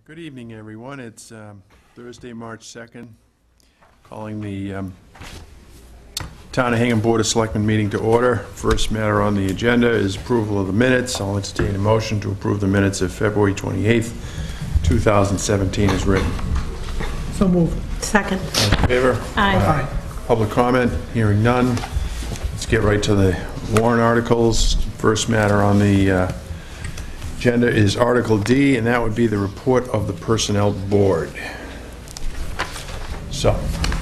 Good evening, everyone. It's Thursday, March 2nd. Calling the Town of Hingham Board of Selectmen meeting to order. First matter on the agenda is approval of the minutes. I'll entertain a motion to approve the minutes of February 28th, 2017 as written. So moved. Second. All in favor? Aye. Public comment? Hearing none. Let's get right to the warrant articles. First matter on the agenda is Article D, and that would be the report of the Personnel Board. So.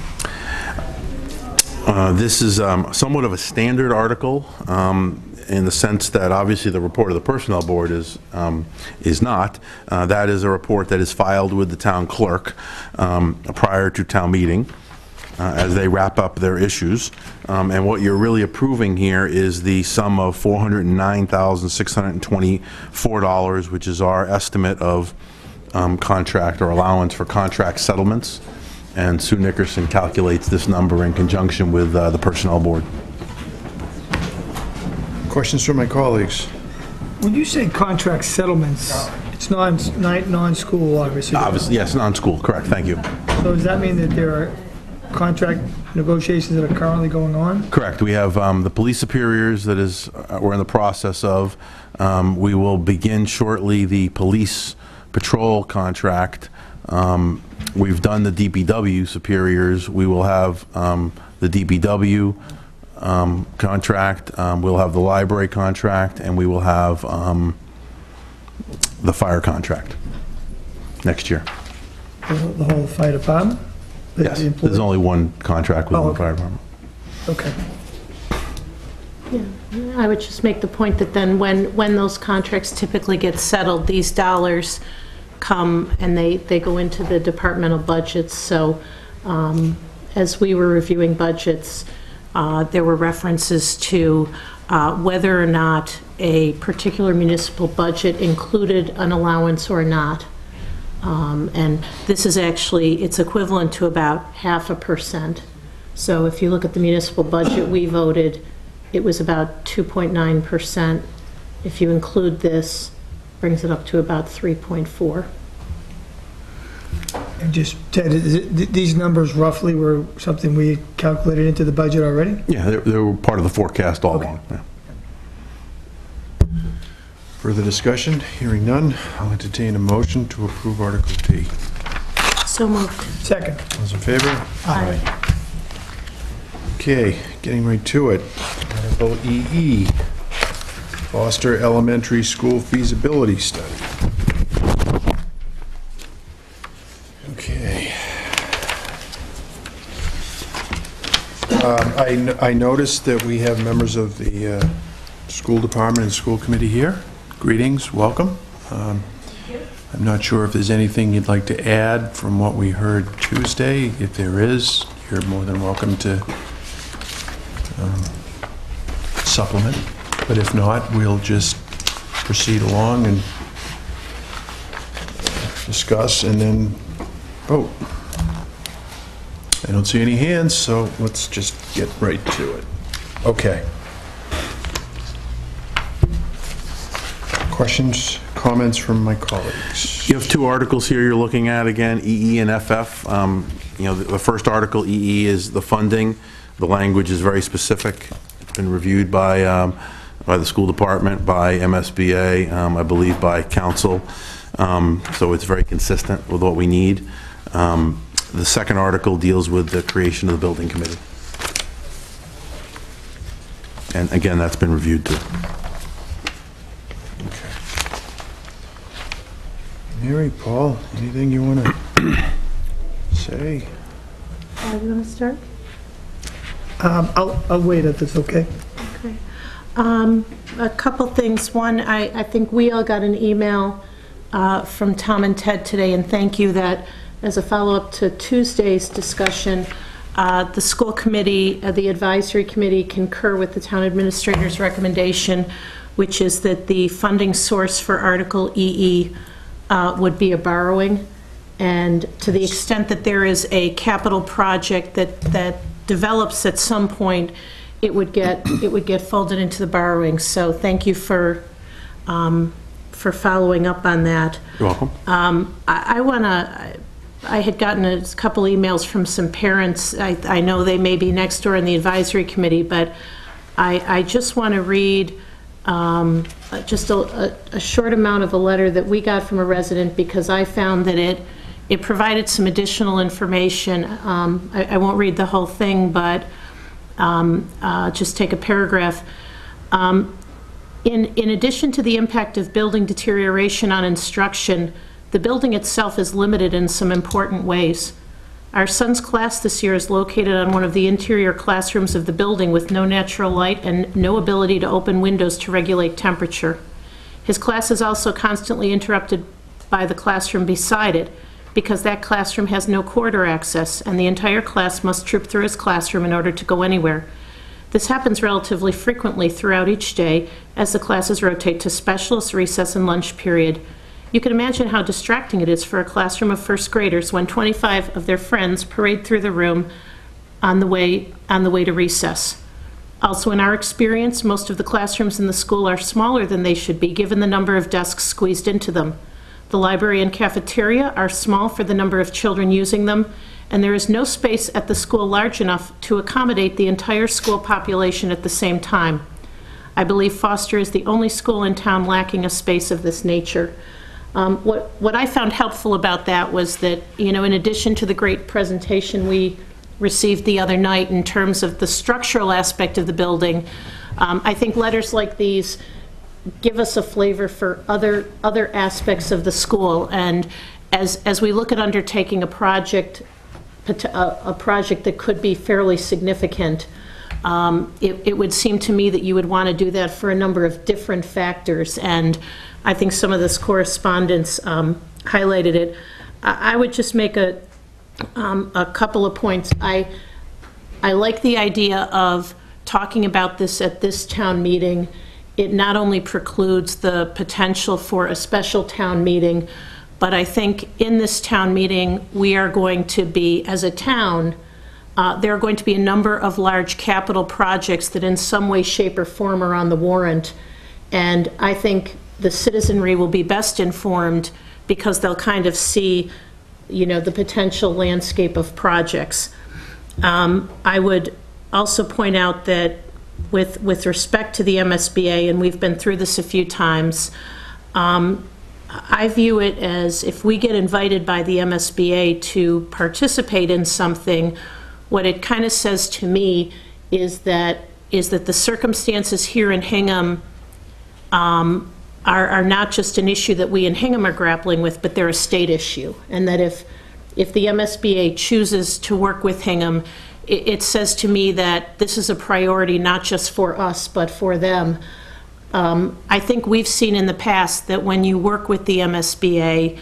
This is somewhat of a standard article in the sense that obviously the report of the Personnel Board is not. That is a report that is filed with the town clerk prior to town meeting as they wrap up their issues. And what you're really approving here is the sum of $409,624, which is our estimate of contract or allowance for contract settlements. And Sue Nickerson calculates this number in conjunction with the Personnel Board. Questions from my colleagues? When you say contract settlements, it's non-school, obviously. Obviously, yes, non-school, correct, thank you. So does that mean that there are contract negotiations that are currently going on? Correct. We have the police superiors that we're in the process of. We will begin shortly the police patrol contract. We've done the DPW superiors. We will have the DPW contract. We'll have the library contract, and we will have the fire contract next year. The whole fire department? Yes, there's only one contract with the fire department. Okay. Yeah, I would just make the point that then when those contracts typically get settled, these dollars come and they go into the departmental budgets. So as we were reviewing budgets, there were references to whether or not a particular municipal budget included an allowance or not. And this is actually, it's equivalent to about 0.5%. So if you look at the municipal budget we voted, it was about 2.9%. If you include this, brings it up to about 3.4. And just, Ted, these numbers roughly were something we calculated into the budget already? Yeah, they were part of the forecast all along. Yeah. Further discussion? Hearing none, I'll entertain a motion to approve Article D. So moved. Second. Those in favor? Aye. Okay, getting right to it. Article EE, Foster Elementary School Feasibility Study. Okay. I noticed that we have members of the school department and school committee here. Greetings, welcome. I'm not sure if there's anything you'd like to add from what we heard Tuesday. If there is, you're more than welcome to supplement. But if not, we'll just proceed along and discuss and then vote. I don't see any hands, so let's just get right to it. Okay. Questions, comments from my colleagues? You have two articles here you're looking at again, EE and FF. You know, the first article, EE, is the funding. The language is very specific. It's been reviewed by the school department, by MSBA, I believe by council. So it's very consistent with what we need. The second article deals with the creation of the building committee. And again, that's been reviewed too. Mary, Paul, anything you want to say? You want to start? I'll wait if it's okay. Okay. A couple things. One, I think we all got an email from Tom and Ted today, and thank you that as a follow-up to Tuesday's discussion, the school committee, the advisory committee concur with the town administrator's recommendation, which is that the funding source for Article EE would be a borrowing, and to the extent that there is a capital project that develops at some point, it would get folded into the borrowing. So thank you for for following up on that. You're welcome. I had gotten a couple emails from some parents. I know they may be next door in the advisory committee, but I just want to read just a short amount of a letter that we got from a resident, because I found that it provided some additional information. I won't read the whole thing, but just take a paragraph. In addition to the impact of building deterioration on instruction, the building itself is limited in some important ways. Our son's class this year is located on one of the interior classrooms of the building with no natural light and no ability to open windows to regulate temperature. His class is also constantly interrupted by the classroom beside it, because that classroom has no corridor access, and the entire class must troop through his classroom in order to go anywhere. This happens relatively frequently throughout each day as the classes rotate to specialist, recess, and lunch period. You can imagine how distracting it is for a classroom of first graders when 25 of their friends parade through the room on the way to recess. Also, in our experience, most of the classrooms in the school are smaller than they should be given the number of desks squeezed into them. The library and cafeteria are small for the number of children using them, and there is no space at the school large enough to accommodate the entire school population at the same time. I believe Foster is the only school in town lacking a space of this nature. What I found helpful about that was that, in addition to the great presentation we received the other night in terms of the structural aspect of the building, I think letters like these give us a flavor for other aspects of the school. And as we look at undertaking a project that could be fairly significant, it would seem to me that you would want to do that for a number of different factors, and I think some of this correspondence highlighted it. I would just make a couple of points. I like the idea of talking about this at this town meeting. It not only precludes the potential for a special town meeting, but I think in this town meeting, we are going to be, as a town, there are going to be a number of large capital projects that in some way, shape, or form are on the warrant. And I think the citizenry will be best informed because they'll kind of see, the potential landscape of projects. I would also point out that with respect to the MSBA, and we've been through this a few times, I view it as if we get invited by the MSBA to participate in something, what it kind of says to me is that the circumstances here in Hingham are not just an issue that we in Hingham are grappling with, but they're a state issue. And that if the MSBA chooses to work with Hingham, it says to me that this is a priority not just for us, but for them. I think we've seen in the past that when you work with the MSBA,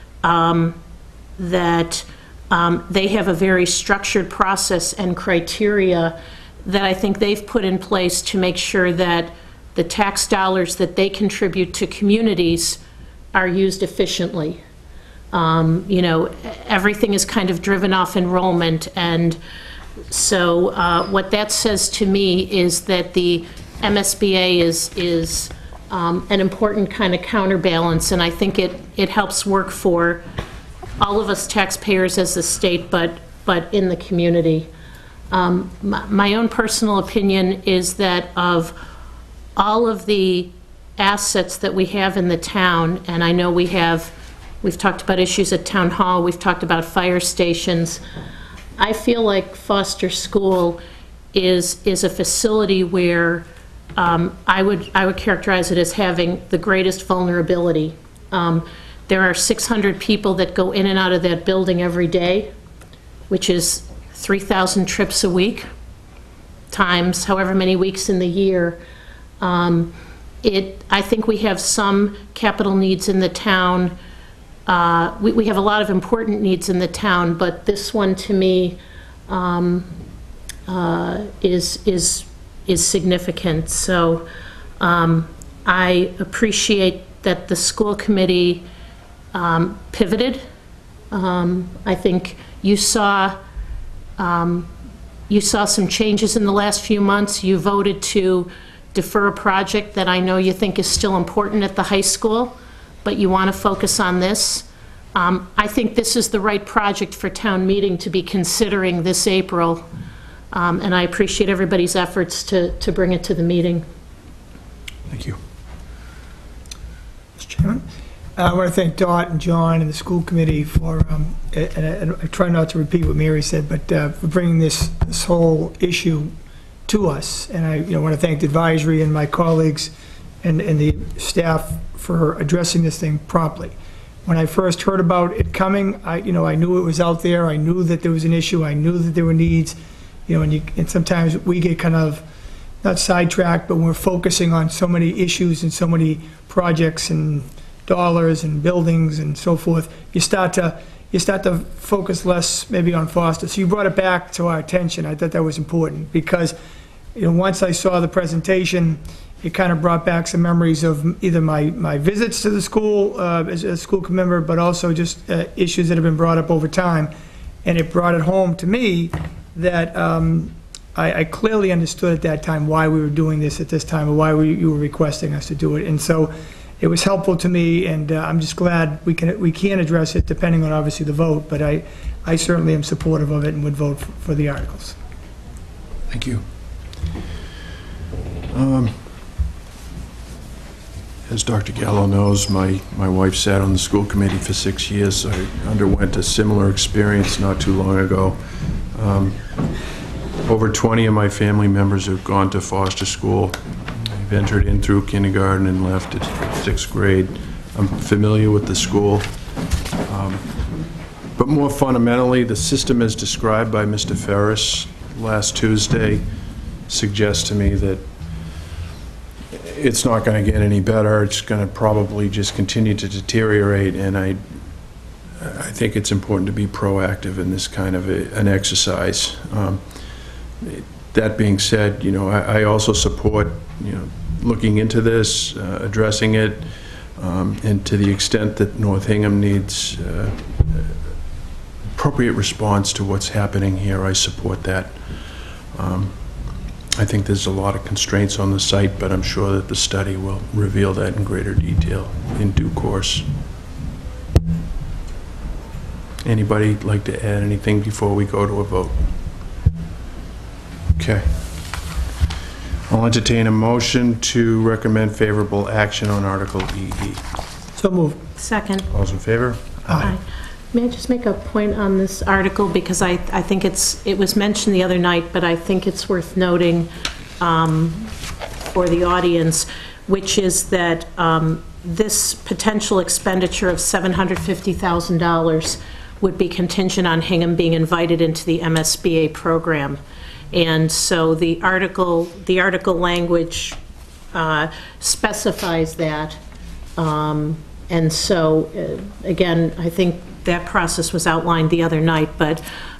that they have a very structured process and criteria that I think they've put in place to make sure that the tax dollars that they contribute to communities are used efficiently. Everything is kind of driven off enrollment, and so what that says to me is that the MSBA is an important kind of counterbalance, and I think it helps work for all of us taxpayers as the state, but in the community. My own personal opinion is that of all of the assets that we have in the town, and I know we've talked about issues at Town Hall, we've talked about fire stations, I feel like Foster School is a facility where I would characterize it as having the greatest vulnerability. There are 600 people that go in and out of that building every day, which is 3,000 trips a week, times however many weeks in the year. I think we have some capital needs in the town. We have a lot of important needs in the town, but this one to me is significant. So I appreciate that the school committee pivoted. I think you saw some changes in the last few months. You voted to defer a project that I know you think is still important at the high school. but you want to focus on this, I think this is the right project for town meeting to be considering this April, and I appreciate everybody's efforts to bring it to the meeting. Thank you. Mr. Chairman, I want to thank Dot and John and the school committee for, and I try not to repeat what Mary said, but for bringing this whole issue to us. And I want to thank the advisory and my colleagues and the staff for addressing this thing promptly. When I first heard about it coming, I knew it was out there. I knew that there was an issue. I knew that there were needs. And sometimes we get kind of not sidetracked, but we're focusing on so many issues and so many projects and dollars and buildings and so forth. You start to focus less maybe on Foster. So you brought it back to our attention. I thought that was important because once I saw the presentation, it kind of brought back some memories of either my visits to the school as a school member, but also just issues that have been brought up over time. And it brought it home to me that I clearly understood at that time why we were doing this at this time, or why you were requesting us to do it. And so it was helpful to me, and I'm just glad we can address it depending on obviously the vote, but I certainly am supportive of it and would vote for the articles. Thank you. As Dr. Gallo knows, my wife sat on the school committee for 6 years. I underwent a similar experience not too long ago. Over 20 of my family members have gone to foster school. I've entered in through kindergarten and left at 6th grade. I'm familiar with the school. But more fundamentally, the system as described by Mr. Ferris last Tuesday suggests to me that it's not going to get any better. It's going to probably just continue to deteriorate, and I think it's important to be proactive in this kind of an exercise. That being said, I also support, looking into this, addressing it, and to the extent that North Hingham needs appropriate response to what's happening here, I support that. I think there's a lot of constraints on the site, but I'm sure that the study will reveal that in greater detail in due course. Anybody like to add anything before we go to a vote? Okay. I'll entertain a motion to recommend favorable action on Article EE. So moved. Second. All's in favor? Aye. May I just make a point on this article, because I think it was mentioned the other night, but I think it's worth noting for the audience, which is that this potential expenditure of $750,000 would be contingent on Hingham being invited into the MSBA program. And so the article language specifies that. And so, again, I think that process was outlined the other night, but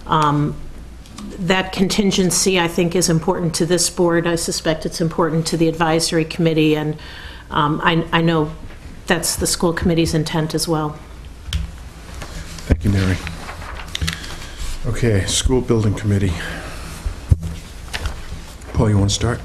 that contingency, I think, is important to this board. I suspect it's important to the advisory committee, and I know that's the school committee's intent as well. Thank you, Mary. Okay, school building committee. Paul, you want to start?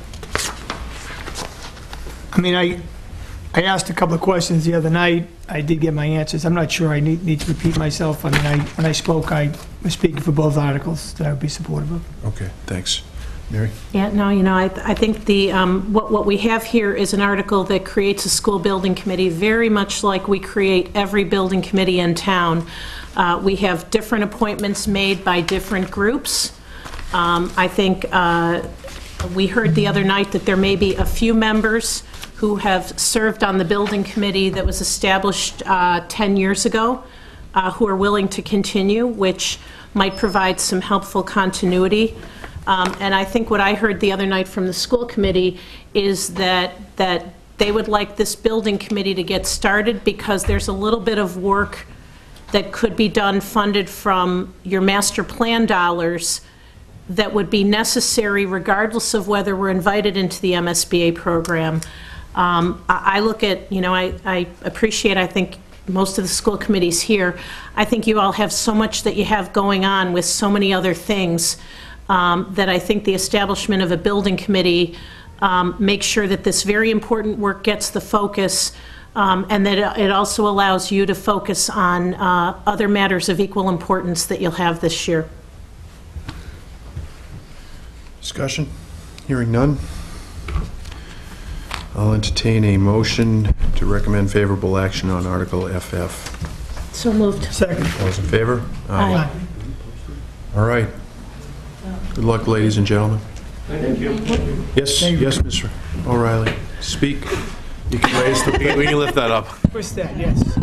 I mean, I asked a couple of questions the other night. I did get my answers. I'm not sure I need to repeat myself. I mean, when I spoke, I was speaking for both articles that I would be supportive of. Okay, thanks. Mary? Yeah, no, I think the what we have here is an article that creates a school building committee, very much like we create every building committee in town. We have different appointments made by different groups. I think we heard the other night that there may be a few members who have served on the building committee that was established 10 years ago, who are willing to continue, which might provide some helpful continuity. And I think what I heard the other night from the school committee is that they would like this building committee to get started because there's a little bit of work that could be done funded from your master plan dollars that would be necessary regardless of whether we're invited into the MSBA program. I look at, I appreciate, I think, most of the school committees here. I think you all have so much that you have going on with so many other things that I think the establishment of a building committee makes sure that this very important work gets the focus and that it also allows you to focus on other matters of equal importance that you'll have this year. Discussion? Hearing none. I'll entertain a motion to recommend favorable action on Article FF. So moved. Second. All those in favor? Aye. All right. Good luck, ladies and gentlemen. Thank you. Yes, yes, Mr. O'Reilly. Speak. You can raise the... We can lift that up. What's that? Yes.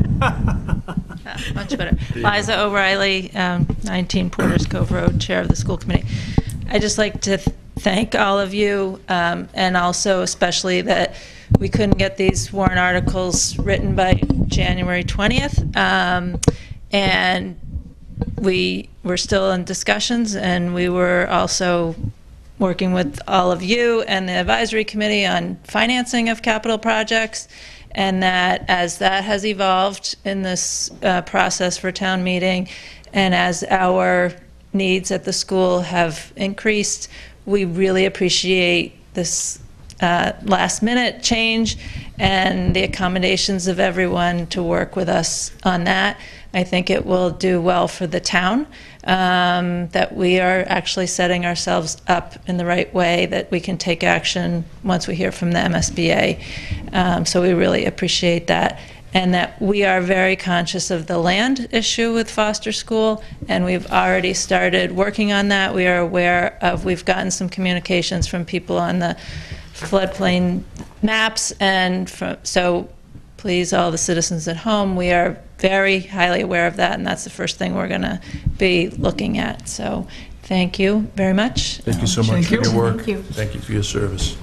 Much better. Liza O'Reilly, 19 Porters Cove Road, Chair of the School Committee. I'd just like to thank all of you, and also especially that we couldn't get these warrant articles written by January 20th, and we were still in discussions, and we were also working with all of you and the advisory committee on financing of capital projects, and that as that has evolved in this process for town meeting, and as our needs at the school have increased, we really appreciate this last minute change and the accommodations of everyone to work with us on that. I think it will do well for the town, that we are actually setting ourselves up in the right way, that we can take action once we hear from the MSBA. So we really appreciate that. And that we are very conscious of the land issue with Foster School, and we've already started working on that. We are aware of, we've gotten some communications from people on the floodplain maps, and so please, all the citizens at home, we are very highly aware of that, and that's the first thing we're going to be looking at. So thank you very much. Thank you so much for your work. Thank you. Thank you for your service.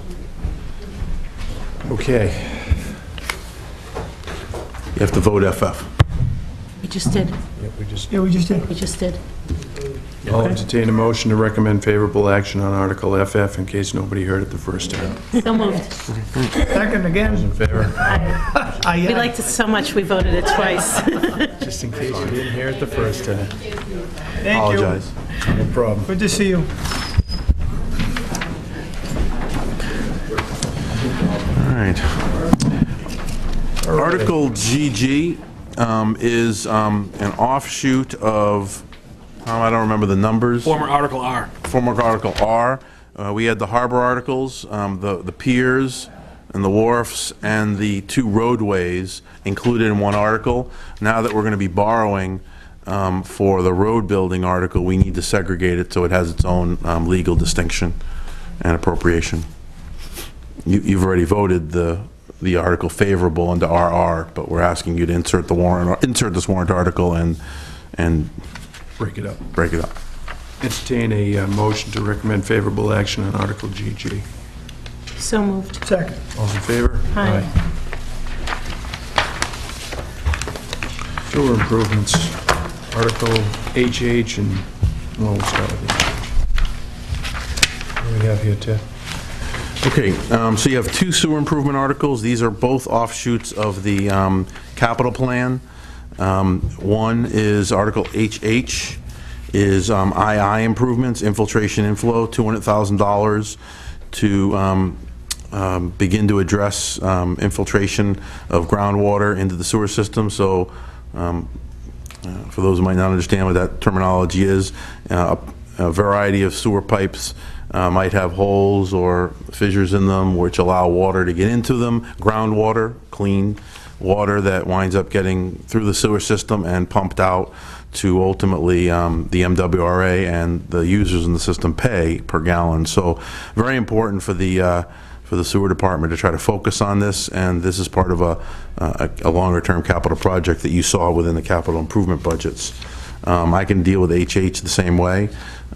Okay. You have to vote FF. We just did. Yeah, we just... Yeah, we just did. We just did. I'll entertain a motion to recommend favorable action on Article FF in case nobody heard it the first time. So moved. Second again. In favor? Aye. We liked it so much we voted it twice. Just in case you didn't hear it the first time. Thank you. Apologize. No problem. Good to see you. All right. Article GG is an offshoot of, I don't remember the numbers. Former Article R. Former Article R. We had the harbor articles, the piers and the wharfs and the 2 roadways included in one article. Now that we're going to be borrowing for the road building article, we need to segregate it so it has its own legal distinction and appropriation. You've already voted the article favorable into RR, but we're asking you to insert this warrant article and Break it up. break it up. Entertain a motion to recommend favorable action on Article GG. So moved. Second. All's in favor? Aye. Sewer improvements, Article HH and, well, we'll start with HH. What do we have here, Ted? Okay, so you have 2 sewer improvement articles. These are both offshoots of the capital plan. One is Article HH, is II improvements, infiltration inflow, $200,000 to begin to address infiltration of groundwater into the sewer system. So for those who might not understand what that terminology is, a variety of sewer pipes might have holes or fissures in them which allow water to get into them, groundwater, clean water that winds up getting through the sewer system and pumped out to ultimately the MWRA and the users in the system pay per gallon. So very important for the sewer department to try to focus on this, and this is part of a longer-term capital project that you saw within the capital improvement budgets. I can deal with HH the same way.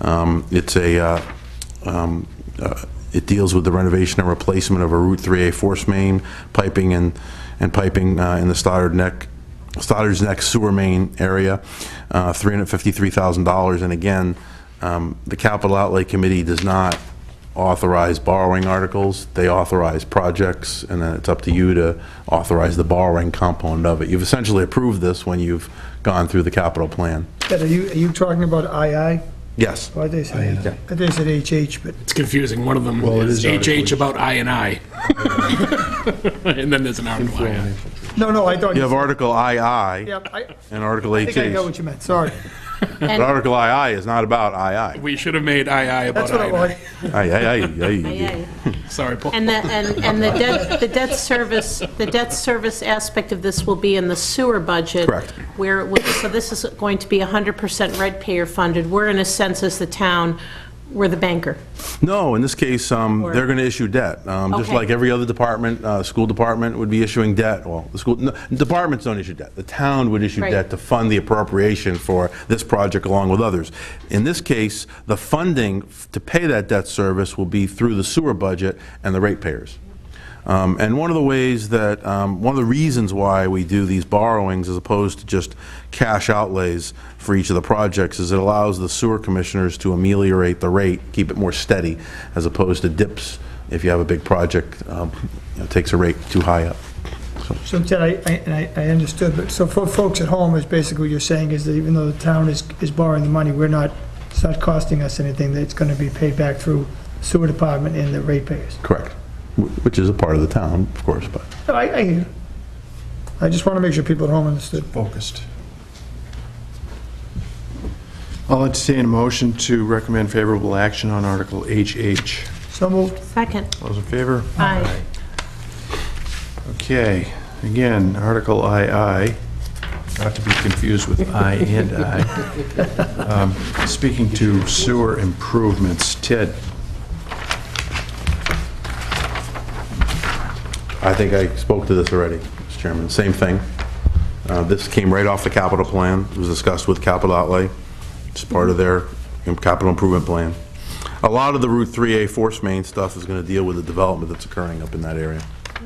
It deals with the renovation and replacement of a Route 3A force main, piping and piping in the Stoddard's Neck sewer main area, $353,000. And again, the Capital Outlay Committee does not authorize borrowing articles. They authorize projects, and then it's up to you to authorize the borrowing component of it. You've essentially approved this when you've gone through the capital plan. Ted, are you talking about II? Yes. Well, I think I said HH, but It's confusing. One of them Well, it is is HH about I and I. And then there's an Article II. no, I thought. You have Article II Yep, and Article I think I know HH. what you meant, sorry. But Article II is not about II. We should have made II about That's what I I and I. wanted. Aye. Sorry, Paul. And the debt service aspect of this will be in the sewer budget. Correct. Where, so this is going to be 100% ratepayer funded. We're, in a sense, as the town, we're the banker. No, in this case, they're going to issue debt. Just Okay. like every other department, school department would be issuing debt. Well, the school, no, departments don't issue debt. The town would issue Right. debt to fund the appropriation for this project along with others. In this case, the funding to pay that debt service will be through the sewer budget and the ratepayers. And one of the ways that, one of the reasons why we do these borrowings as opposed to just cash outlays for each of the projects is it allows the sewer commissioners to ameliorate the rate, keep it more steady, as opposed to dips if you have a big project, it takes a rate too high up. So Ted, I understood, but so for folks at home, is basically what you're saying is that even though the town is borrowing the money, it's not costing us anything, that it's going to be paid back through sewer department and the ratepayers. Correct. Which is a part of the town, of course, but. No, I hear you. I just want to make sure people at home understood. Focused. I'll entertain a motion to recommend favorable action on Article HH. So moved. Second. Those in favor? Aye. Okay, again, Article II, not to be confused with I and I. Speaking to sewer improvements, Ted. I think I spoke to this already, Mr. Chairman. Same thing. This came right off the capital plan. It was discussed with capital outlay. It's part of their capital improvement plan. A lot of the Route 3A force main stuff is going to deal with the development that's occurring up in that area.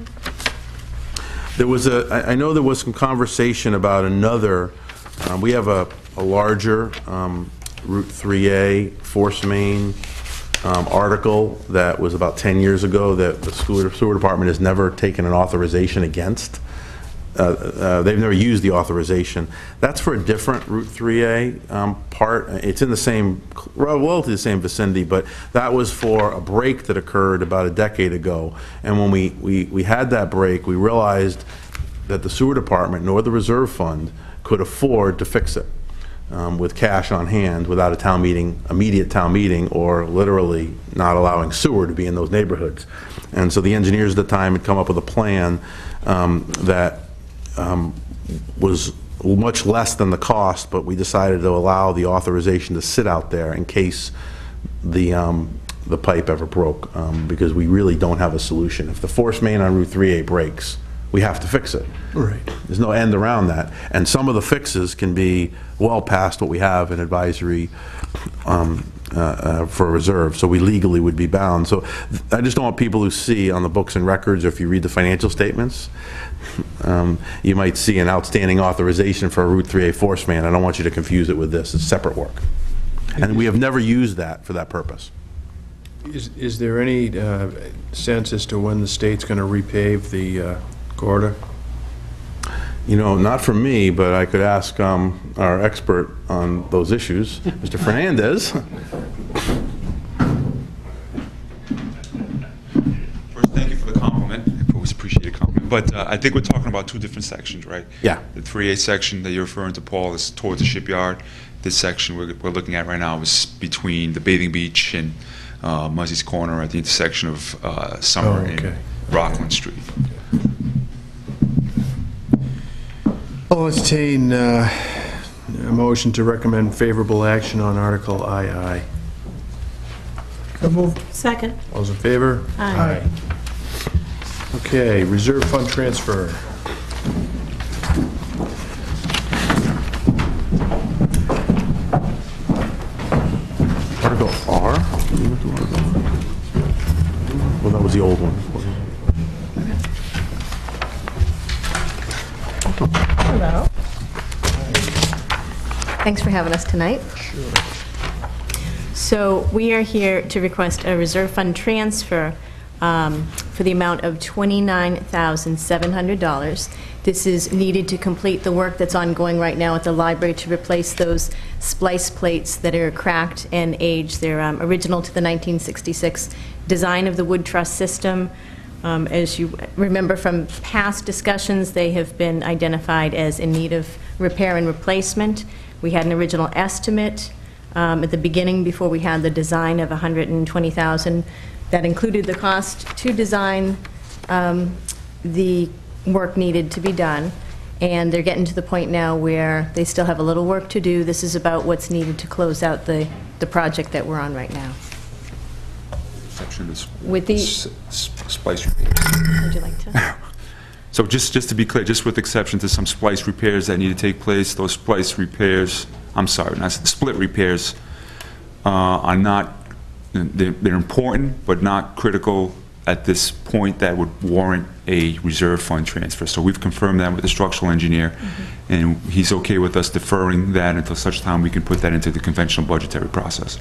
There was I know there was some conversation about another, we have a larger Route 3A force main article that was about 10 years ago that the sewer department has never taken an authorization against. They've never used the authorization. That's for a different Route 3A part. It's in the same, relatively the same vicinity, but that was for a break that occurred about a decade ago. And when we had that break, we realized that the sewer department nor the reserve fund could afford to fix it with cash on hand without a town meeting, immediate town meeting, or literally not allowing sewer to be in those neighborhoods. And so the engineers at the time had come up with a plan that was much less than the cost, but we decided to allow the authorization to sit out there in case the pipe ever broke, because we really don't have a solution. If the force main on Route 3A breaks, we have to fix it. Right. There's no end around that. And some of the fixes can be well past what we have in advisory for reserve, so we legally would be bound. So I just don't want people who see on the books and records, or if you read the financial statements, you might see an outstanding authorization for a Route 3A force main. I don't want you to confuse it with this. It's separate work. And we have never used that for that purpose. Is there any sense as to when the state's going to repave the corridor? You know, not from me, but I could ask our expert on those issues, Mr. Fernandez. First, thank you for the compliment. I always appreciate a compliment. But I think we're talking about two different sections, right? Yeah. The 3A section that you're referring to, Paul, is towards the shipyard. This section we're looking at right now is between the bathing beach and Muzzie's Corner at the intersection of Summer and Rockland Street. I'll entertain a motion to recommend favorable action on Article II. So moved. Second. All those in favor? Aye. Okay, reserve fund transfer. Article R? Well, that was the old one. Hello. Thanks for having us tonight. So we are here to request a reserve fund transfer for for the amount of $29,700. This is needed to complete the work that's ongoing right now at the library to replace those splice plates that are cracked and aged. They're original to the 1966 design of the wood truss system. As you remember from past discussions, they have been identified as in need of repair and replacement. We had an original estimate at the beginning before we had the design of $120,000. That included the cost to design the work needed to be done, and they're getting to the point now where they still have a little work to do. This is about what's needed to close out the project that we're on right now. Exception is With the- splice repairs. Would you like to? So just to be clear, just with exception to some splice repairs that need to take place, those splice repairs, I'm sorry, not split repairs, are not, they're important, but not critical at this point that would warrant a reserve fund transfer. So we've confirmed that with the structural engineer, and he's okay with us deferring that until such time we can put that into the conventional budgetary process.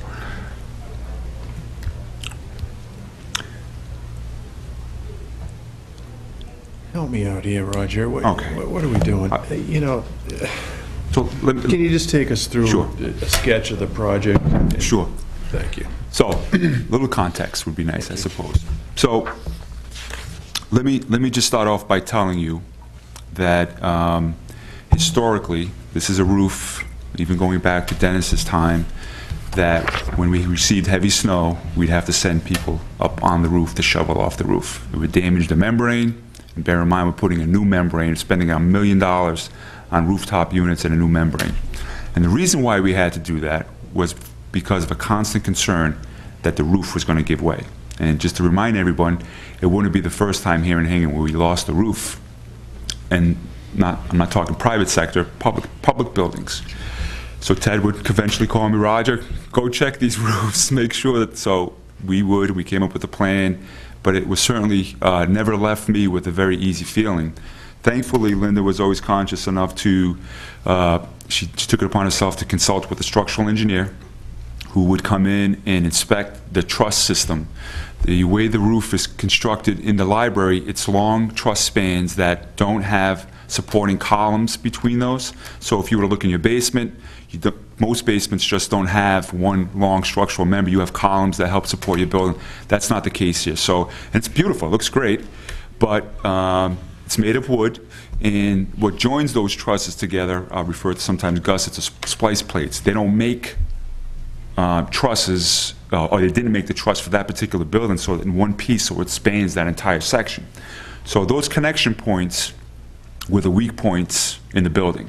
Help me out here, Roger. Okay. What are we doing? You know, So can you just take us through Sure. a sketch of the project? Sure. Thank you. So, little context would be nice, I suppose. So, let me just start off by telling you that historically, this is a roof, even going back to Dennis's time, that when we received heavy snow, we'd have to send people up on the roof to shovel off the roof. It would damage the membrane, and bear in mind, we're putting a new membrane, spending $1 million on rooftop units and a new membrane. And the reason why we had to do that was because of a constant concern that the roof was going to give way. And just to remind everyone, it wouldn't be the first time here in Hingham where we lost the roof. And I'm not talking private sector, public buildings. So Ted would conventionally call me, Roger, go check these roofs, make sure that, so we came up with a plan, but it was certainly never left me with a very easy feeling. Thankfully, Linda was always conscious enough to, she took it upon herself to consult with a structural engineer who would come in and inspect the truss system. The way the roof is constructed in the library, it's long truss spans that don't have supporting columns between those. So if you were to look in your basement, most basements just don't have one long structural member. You have columns that help support your building. That's not the case here. So, and it's beautiful, it looks great, but it's made of wood, and what joins those trusses together, I'll refer to sometimes gussets as splice plates. They don't make trusses, or they didn't make the truss for that particular building, so in one piece, so it spans that entire section. So those connection points were the weak points in the building.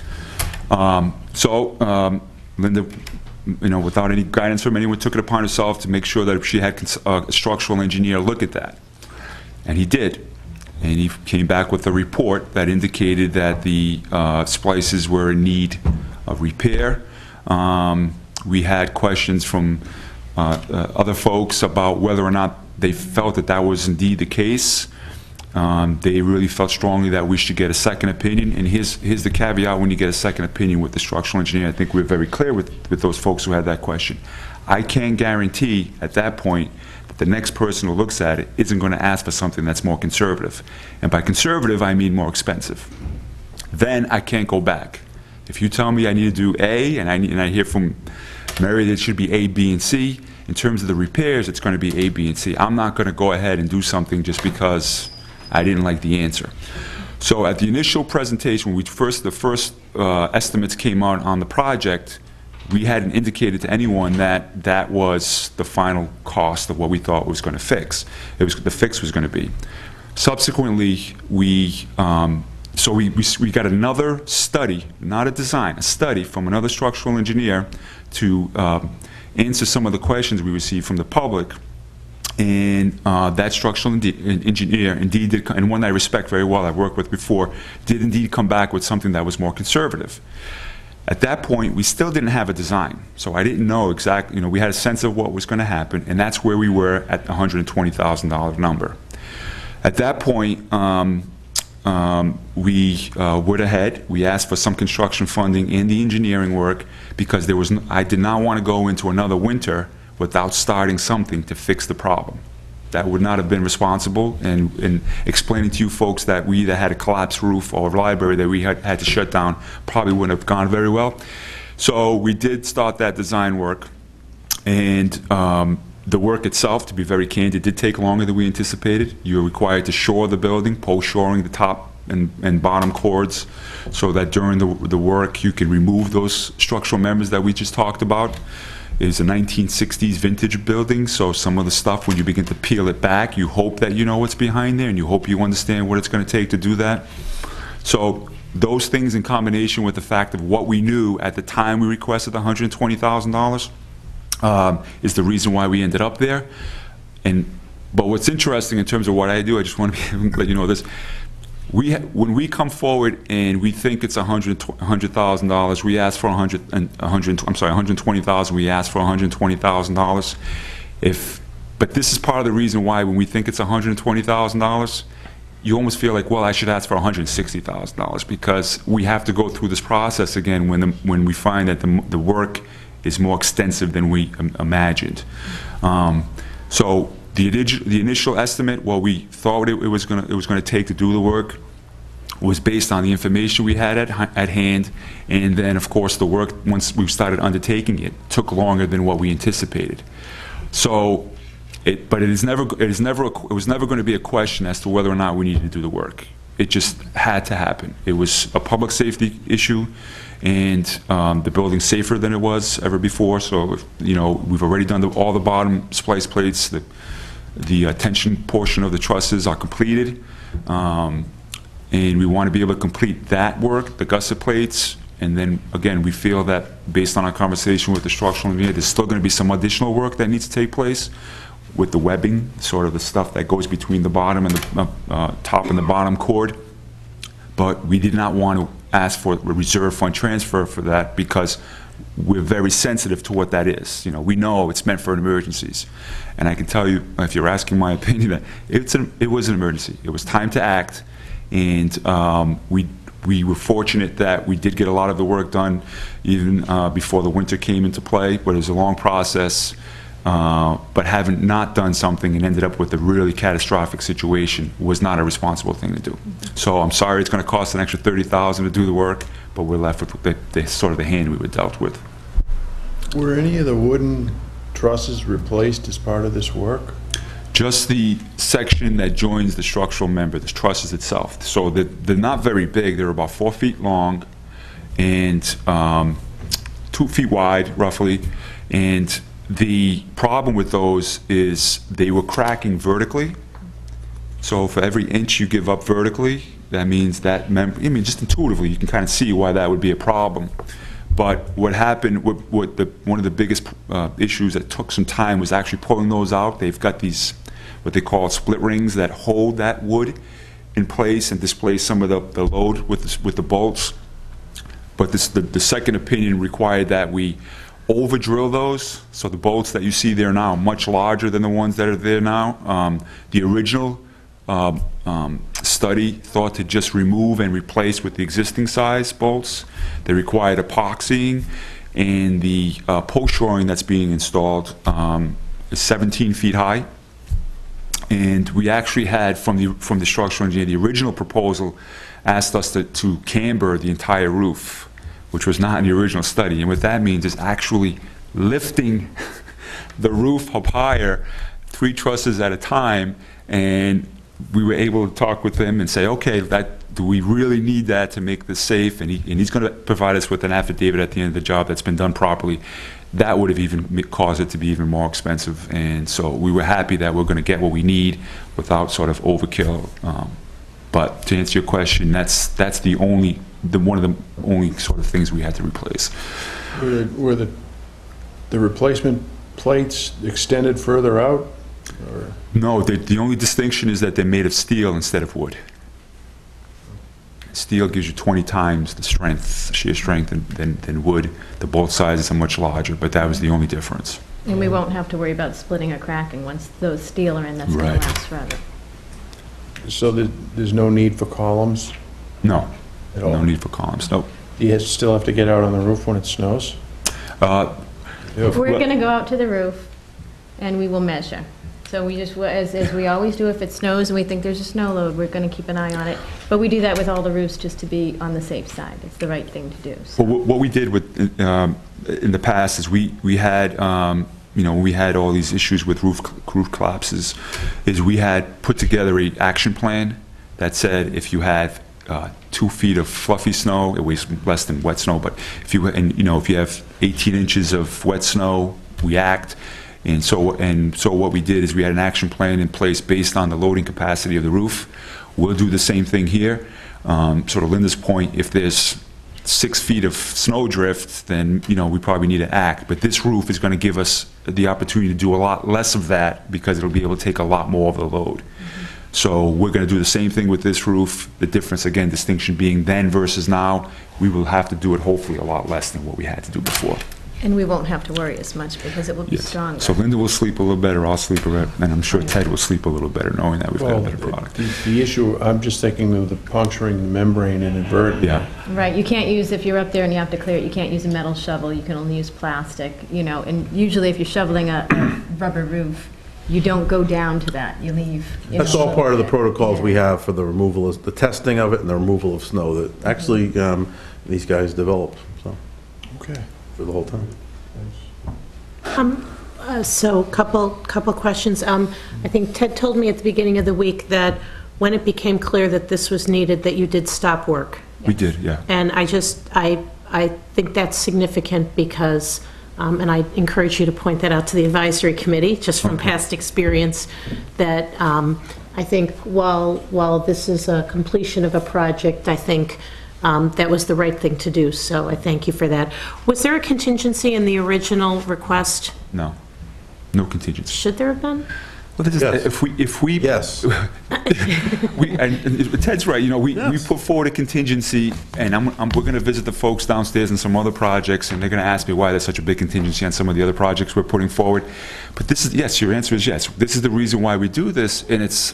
Linda, without any guidance from anyone, took it upon herself to make sure that she had a structural engineer look at that. And he did. And he came back with a report that indicated that the splices were in need of repair. We had questions from other folks about whether or not they felt that that was indeed the case. They really felt strongly that we should get a second opinion, and here's the caveat when you get a second opinion with the structural engineer. I think we're very clear with those folks who had that question. I can't guarantee at that point that the next person who looks at it isn't going to ask for something that's more conservative. And by conservative, I mean more expensive. Then I can't go back. If you tell me I need to do A, and I hear from Mary that it should be A, B, and C, in terms of the repairs, it's going to be A, B, and C. I'm not going to go ahead and do something just because I didn't like the answer. So at the initial presentation, when the first estimates came out on the project, we hadn't indicated to anyone that that was the final cost of what we thought was going to fix. The fix was going to be. Subsequently, we got another study, not a design, a study from another structural engineer to answer some of the questions we received from the public. And that structural engineer indeed did, and one I respect very well, I've worked with before, did indeed come back with something that was more conservative. At that point, we still didn't have a design, so I didn't know exactly, we had a sense of what was going to happen, and that's where we were at the $120,000 number. At that point, we went ahead, we asked for some construction funding in the engineering work, because I did not want to go into another winter without starting something to fix the problem. that would not have been responsible, and explaining to you folks that we either had a collapsed roof or a library that we had to shut down probably wouldn't have gone very well. So we did start that design work, and the work itself, to be very candid, did take longer than we anticipated. You're required to shore the building, post-shoring the top and bottom chords, so that during the work you can remove those structural members that we just talked about. It's a 1960s vintage building, so some of the stuff, when you begin to peel it back, you hope that you know what's behind there, and you hope you understand what it's going to take to do that. So those things, in combination with the fact of what we knew at the time we requested the $120,000, is the reason why we ended up there. But what's interesting in terms of what I do, I just want to let you know this. When we come forward and we think it's $100,000, we ask for $120,000. We ask for $120,000. But this is part of the reason why, when we think it's $120,000, you almost feel like, well, I should ask for $160,000, because we have to go through this process again when we find that the work is more extensive than we imagined. So the initial estimate, what we thought it was going to take to do the work, was based on the information we had at hand, and then of course the work, once we started undertaking it, took longer than what we anticipated. So, it was never going to be a question as to whether or not we needed to do the work. It just had to happen. It was a public safety issue, and the building's safer than it was ever before. So, we've already done all the bottom splice plates. The tension portion of the trusses are completed, and we want to be able to complete that work, the gusset plates, and then again, we feel that based on our conversation with the structural engineer, there's still going to be some additional work that needs to take place with the webbing, sort of the stuff that goes between the bottom and the top and the bottom cord. But we did not want to ask for a reserve fund transfer for that, because we're very sensitive to what that is. We know it's meant for emergencies. And I can tell you, if you're asking my opinion, that it was an emergency. It was time to act, and we were fortunate that we did get a lot of the work done even before the winter came into play, but it was a long process. But having not done something and ended up with a really catastrophic situation was not a responsible thing to do. So I'm sorry it's going to cost an extra $30,000 to do the work, but we're left with the sort of the hand we were dealt with. Were any of the wooden trusses replaced as part of this work? Just the section that joins the structural member, the trusses itself. So they're not very big. They're about 4 feet long and 2 feet wide, roughly. And the problem with those is they were cracking vertically. So for every inch you give up vertically, that means that member, just intuitively, you can kind of see why that would be a problem. But what happened, one of the biggest issues that took some time was actually pulling those out. They've got these, what they call split rings, that hold that wood in place and displace some of the load with the bolts. But the second opinion required that we over-drill those, so the bolts that you see there now are much larger than the ones that are there now. The original study thought to just remove and replace with the existing size bolts. They required epoxying, and the post shoring that's being installed is 17 feet high. And we actually had, from the structural engineer, the original proposal asked us to camber the entire roof, which was not in the original study. And what that means is actually lifting the roof up higher, 3 trusses at a time. And we were able to talk with him and say, okay, do we really need that to make this safe? And he's going to provide us with an affidavit at the end of the job that's been done properly. That would have even caused it to be even more expensive. And so we were happy that we're going to get what we need without sort of overkill. But to answer your question, that's one of the only sort of things we had to replace. Were the replacement plates extended further out? Or? No, the only distinction is that they're made of steel instead of wood. Steel gives you 20 times the strength, shear strength, than wood. The bolt sizes are much larger, but that was the only difference. And we won't have to worry about splitting or cracking once those steel are in. That's going to last forever. So there's no need for columns? No. At all? No need for columns, nope. Do you still have to get out on the roof when it snows? We're going to go out to the roof and we will measure. So we just, as we always do, if it snows and we think there's a snow load, we're going to keep an eye on it. But we do that with all the roofs just to be on the safe side. It's the right thing to do. So. Well, what we did with, in the past is we had, we had all these issues with roof collapses, is we had put together an action plan that said if you have 2 feet of fluffy snow, it weighs less than wet snow, but if you have 18 inches of wet snow, we act. And so what we did is we had an action plan in place based on the loading capacity of the roof. We'll do the same thing here. Sort of Linda's point, if there's 6 feet of snow drift, then, we probably need to act. But this roof is going to give us the opportunity to do a lot less of that because it'll be able to take a lot more of the load. So we're going to do the same thing with this roof. The difference, again, distinction being then versus now, we will have to do it hopefully a lot less than what we had to do before. And we won't have to worry as much because it will be stronger. So Linda will sleep a little better, I'll sleep a bit, and I'm sure Ted will sleep a little better knowing that we've got a better product. The issue, I'm just thinking of the puncturing the membrane inadvertently. Yeah. Right, you can't use, if you're up there and you have to clear it, you can't use a metal shovel, you can only use plastic, and usually if you're shoveling a rubber roof, you don't go down to that, you leave. That's all part of the protocols we have for the removal, the testing of it and the removal of snow that actually these guys developed, so, Okay. for the whole time. So couple questions. I think Ted told me at the beginning of the week that when it became clear that this was needed, that you did stop work. We did, yeah. And I think that's significant because, and I encourage you to point that out to the advisory committee, just from past experience, that I think while this is a completion of a project, I think that was the right thing to do, so I thank you for that. Was there a contingency in the original request? No. No contingency. Should there have been? Well, Yes. if we Yes. and Ted's right. We put forward a contingency, and we're going to visit the folks downstairs in some other projects, and they're going to ask me why there's such a big contingency on some of the other projects we're putting forward. But this is yes. Your answer is yes. This is the reason why we do this, and it's.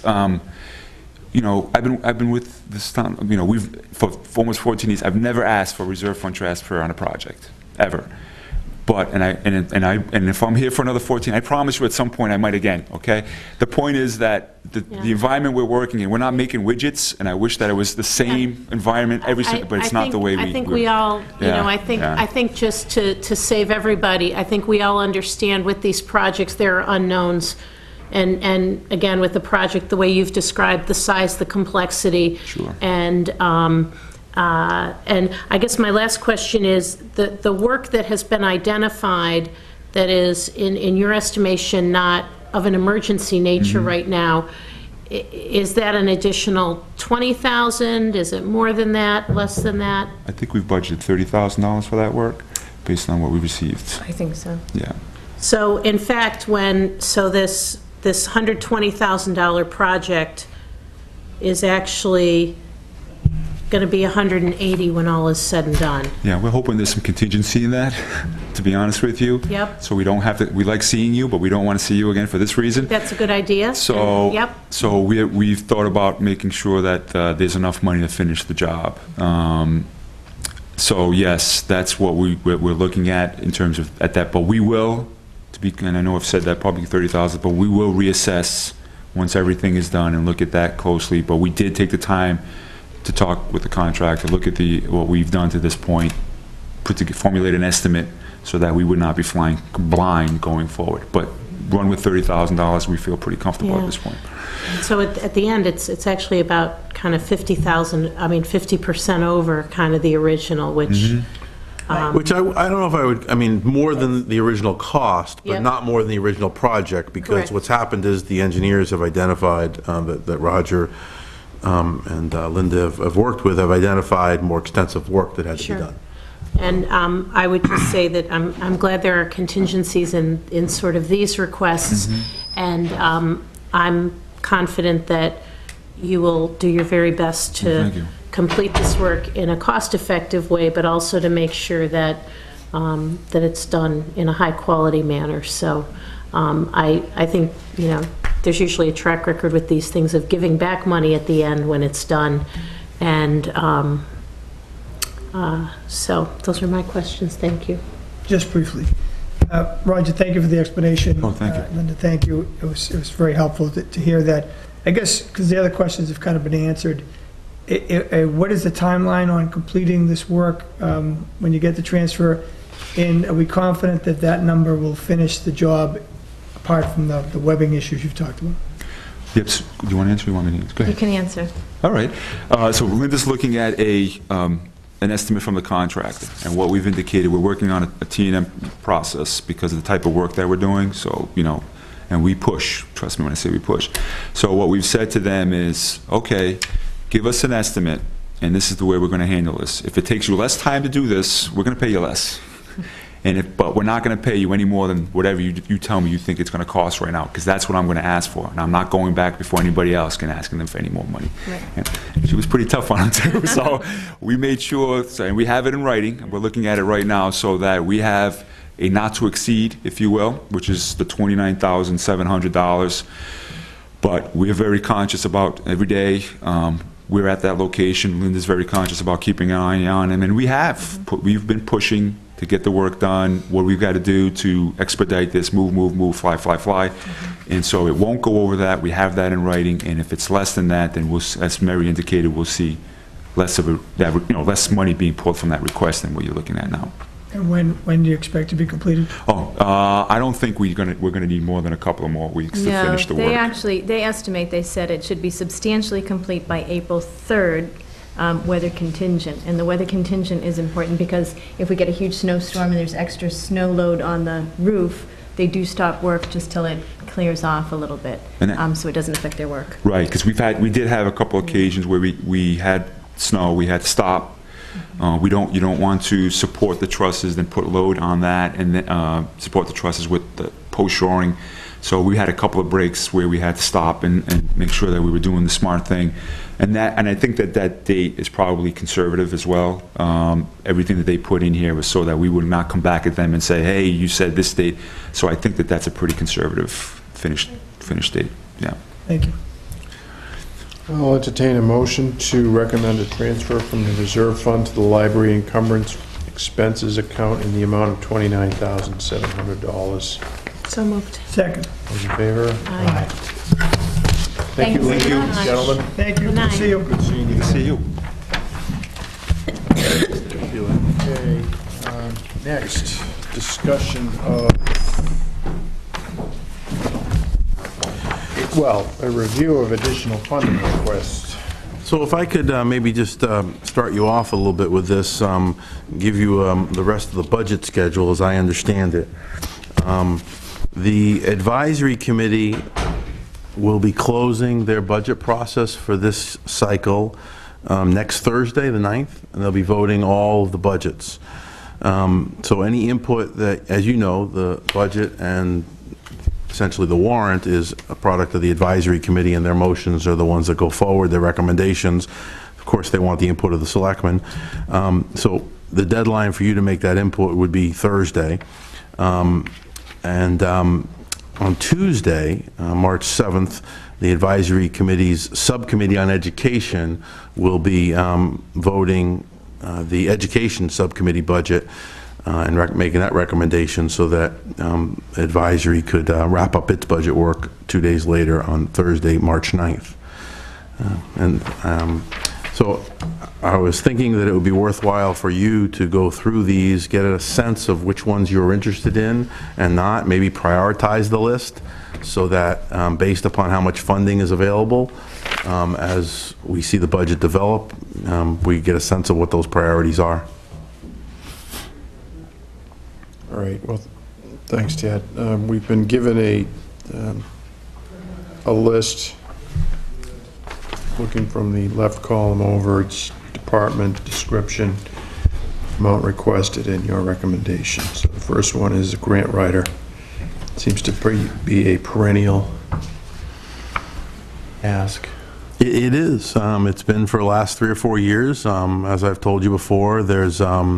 I've been with this town. We've for almost 14 years. I've never asked for reserve fund transfer on a project ever. But and if I'm here for another 14, I promise you at some point I might again. Okay. The point is that the environment we're working in, we're not making widgets, and I wish that it was the same environment but it's not the way we. I think we all. I think just to save everybody, I think we all understand with these projects there are unknowns. And again, with the project, the way you've described the size, the complexity. Sure. And I guess my last question is, the work that has been identified that is, in your estimation, not of an emergency nature right now, is that an additional 20,000? Is it more than that, less than that? I think we've budgeted $30,000 for that work, based on what we received. I think so. Yeah. So in fact, this $120,000 project is actually going to be 180 when all is said and done. Yeah, we're hoping there's some contingency in that, to be honest with you. Yep. So we don't have to, we like seeing you, but we don't want to see you again for this reason. That's a good idea. So, Yep. So we've thought about making sure that there's enough money to finish the job. So yes, that's what we're looking at in terms of that, but we will, and I know I've said that probably 30,000, but we will reassess once everything is done and look at that closely. But we did take the time to talk with the contractor, look at what we've done to this point, formulate an estimate so that we would not be flying blind going forward. But run with $30,000, we feel pretty comfortable at this point. So at the end, it's actually about kind of 50% over kind of the original, which... Which I don't know if I would, more than the original cost, but Yep. not more than the original project, because Correct. what's happened is the engineers have identified, that Roger and Linda have worked with, have identified more extensive work that had to Sure. be done. And I would just say that I'm glad there are contingencies in sort of these requests, and I'm confident that you will do your very best Thank to you. complete this work in a cost-effective way, but also to make sure that that it's done in a high-quality manner. So I think, there's usually a track record with these things of giving back money at the end when it's done. And so those are my questions. Thank you. Just briefly, Roger, thank you for the explanation. Oh, thank you. Linda, thank you. It was very helpful to hear that. I guess, because the other questions have kind of been answered, what is the timeline on completing this work when you get the transfer? And are we confident that that number will finish the job, apart from the webbing issues you've talked about? Yep, do you want to answer or you want me to answer? Go You ahead. can answer. All right. So Linda's looking at an estimate from the contractor, and what we've indicated, we're working on a T&M process because of the type of work that we're doing, so, you know, and we push, trust me when I say we push. So what we've said to them is, okay, give us an estimate, and this is the way we're going to handle this. If it takes you less time to do this, we're going to pay you less. But we're not going to pay you any more than whatever you tell me you think it's going to cost right now, because that's what I'm going to ask for. And I'm not going back before anybody else and asking them for any more money. Right. And she was pretty tough on it too. So we made sure, and we have it in writing, and we're looking at it right now, so that we have a not to exceed, if you will, which is the $29,700. But we're very conscious about every day. We're at that location. Linda's very conscious about keeping an eye on him, and we've been pushing to get the work done, what we've got to do to expedite this, move, fly. And so it won't go over that. We have that in writing, and if it's less than that, then we'll, as Mary indicated, we'll see less of less money being pulled from that request than what you're looking at now. And when do you expect to be completed? I don't think we're gonna need more than a couple of more weeks to finish the work. They estimate, they said it should be substantially complete by April 3rd, weather contingent. And the weather contingent is important because if we get a huge snowstorm and there's extra snow load on the roof, they do stop work just till it clears off a little bit, so it doesn't affect their work. Right, because we did have a couple occasions where we had snow, we had to stop. You don't want to support the trusses, then put load on that, and then support the trusses with the post shoring. So we had a couple of breaks where we had to stop and make sure that we were doing the smart thing. And I think that date is probably conservative as well. Everything that they put in here was so that we would not come back at them and say, hey, you said this date. So I think that that's a pretty conservative finish date. Yeah. Thank you. I'll entertain a motion to recommend a transfer from the reserve fund to the library encumbrance expenses account in the amount of $29,700. So moved. Second. Those in favor? Aye. Thank you, Thank you very much. gentlemen. Thank you. Good night. See you. Good seeing you. See you. Okay, next, discussion of, a review of additional funding requests. So if I could maybe just start you off a little bit with this, give you the rest of the budget schedule as I understand it. The advisory committee will be closing their budget process for this cycle next Thursday, the 9th, and they'll be voting all of the budgets. So any input that, as you know, the budget and essentially the warrant is a product of the advisory committee, and their motions are the ones that go forward, their recommendations. Of course, they want the input of the selectmen. So the deadline for you to make that input would be Thursday. On Tuesday, March 7th, the advisory committee's subcommittee on education will be voting the education subcommittee budget and making that recommendation so that advisory could wrap up its budget work 2 days later on Thursday, March 9th. So I was thinking that it would be worthwhile for you to go through these, get a sense of which ones you're interested in and not, maybe prioritize the list so that based upon how much funding is available, as we see the budget develop, we get a sense of what those priorities are. All right, well, thanks, Ted. We've been given a list, looking from the left column over, it's department description, amount requested, and your recommendation. So the first one is a grant writer. Seems to be a perennial ask. It is. It's been for the last 3 or 4 years. As I've told you before, there's a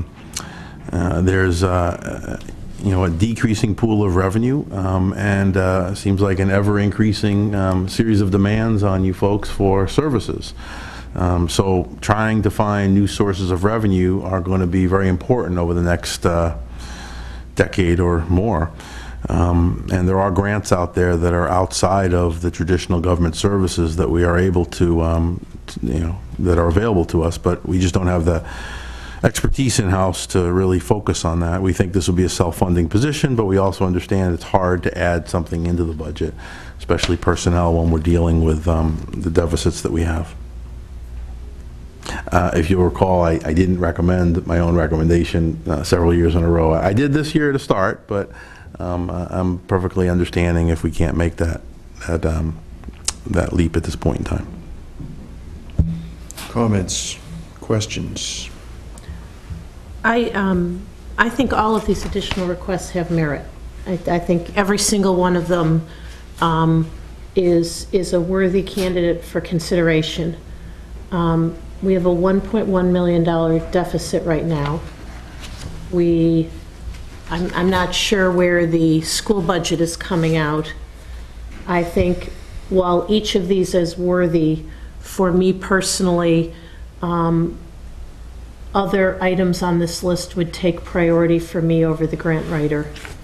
decreasing pool of revenue, and seems like an ever-increasing series of demands on you folks for services. So trying to find new sources of revenue are going to be very important over the next decade or more. And there are grants out there that are outside of the traditional government services that we are able to, that are available to us, but we just don't have the expertise in-house to really focus on that. We think this will be a self-funding position, but we also understand it's hard to add something into the budget, especially personnel, when we're dealing with the deficits that we have. If you'll recall, I didn't recommend my own recommendation several years in a row. I did this year to start, but I'm perfectly understanding if we can't make that leap at this point in time. Comments, questions? I think all of these additional requests have merit. I think every single one of them is a worthy candidate for consideration. We have a $1.1 million deficit right now. I'm not sure where the school budget is coming out. I think while each of these is worthy, for me personally, other items on this list would take priority for me over the grant writer.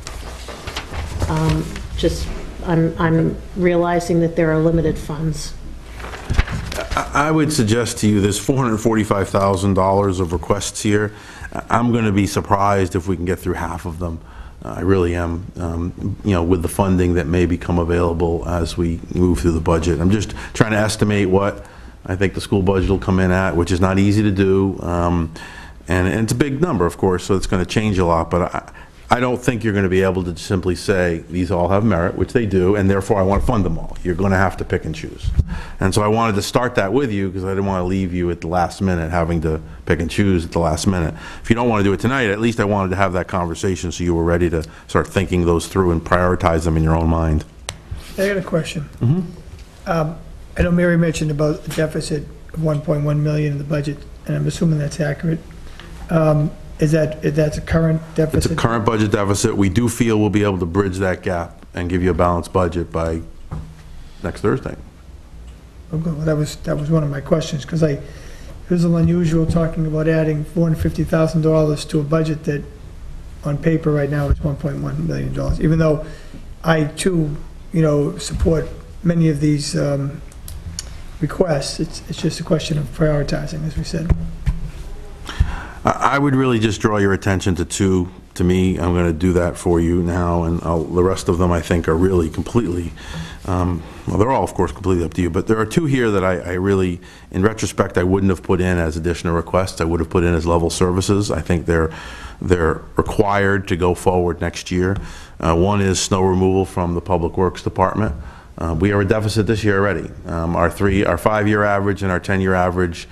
I'm realizing that there are limited funds. I would suggest to you there's $445,000 of requests here. I'm going to be surprised if we can get through half of them. I really am, with the funding that may become available as we move through the budget. I'm just trying to estimate what I think the school budget will come in at, which is not easy to do. And it's a big number, of course, so it's going to change a lot. But I don't think you're going to be able to simply say these all have merit, which they do, and therefore I want to fund them all. You're going to have to pick and choose. And so I wanted to start that with you because I didn't want to leave you at the last minute having to pick and choose at the last minute. If you don't want to do it tonight, at least I wanted to have that conversation so you were ready to start thinking those through and prioritize them in your own mind. I got a question. I know Mary mentioned about the deficit of 1.1 million in the budget, and I'm assuming that's accurate. That's a current deficit? It's a current budget deficit. We do feel we'll be able to bridge that gap and give you a balanced budget by next Thursday. Oh, good. Well, that was one of my questions, because it was a little unusual talking about adding $450,000 to a budget that on paper right now is $1.1 million, even though I too, support many of these requests. It's just a question of prioritizing, as we said. I would really just draw your attention to two. To me, I'm going to do that for you now, and the rest of them I think are really completely, well, they're all, of course, completely up to you, but there are two here that I really, in retrospect, I wouldn't have put in as additional requests. I would have put in as level services. I think they're required to go forward next year. One is snow removal from the Public Works Department. We are a deficit this year already. Our 5-year average and our 10-year average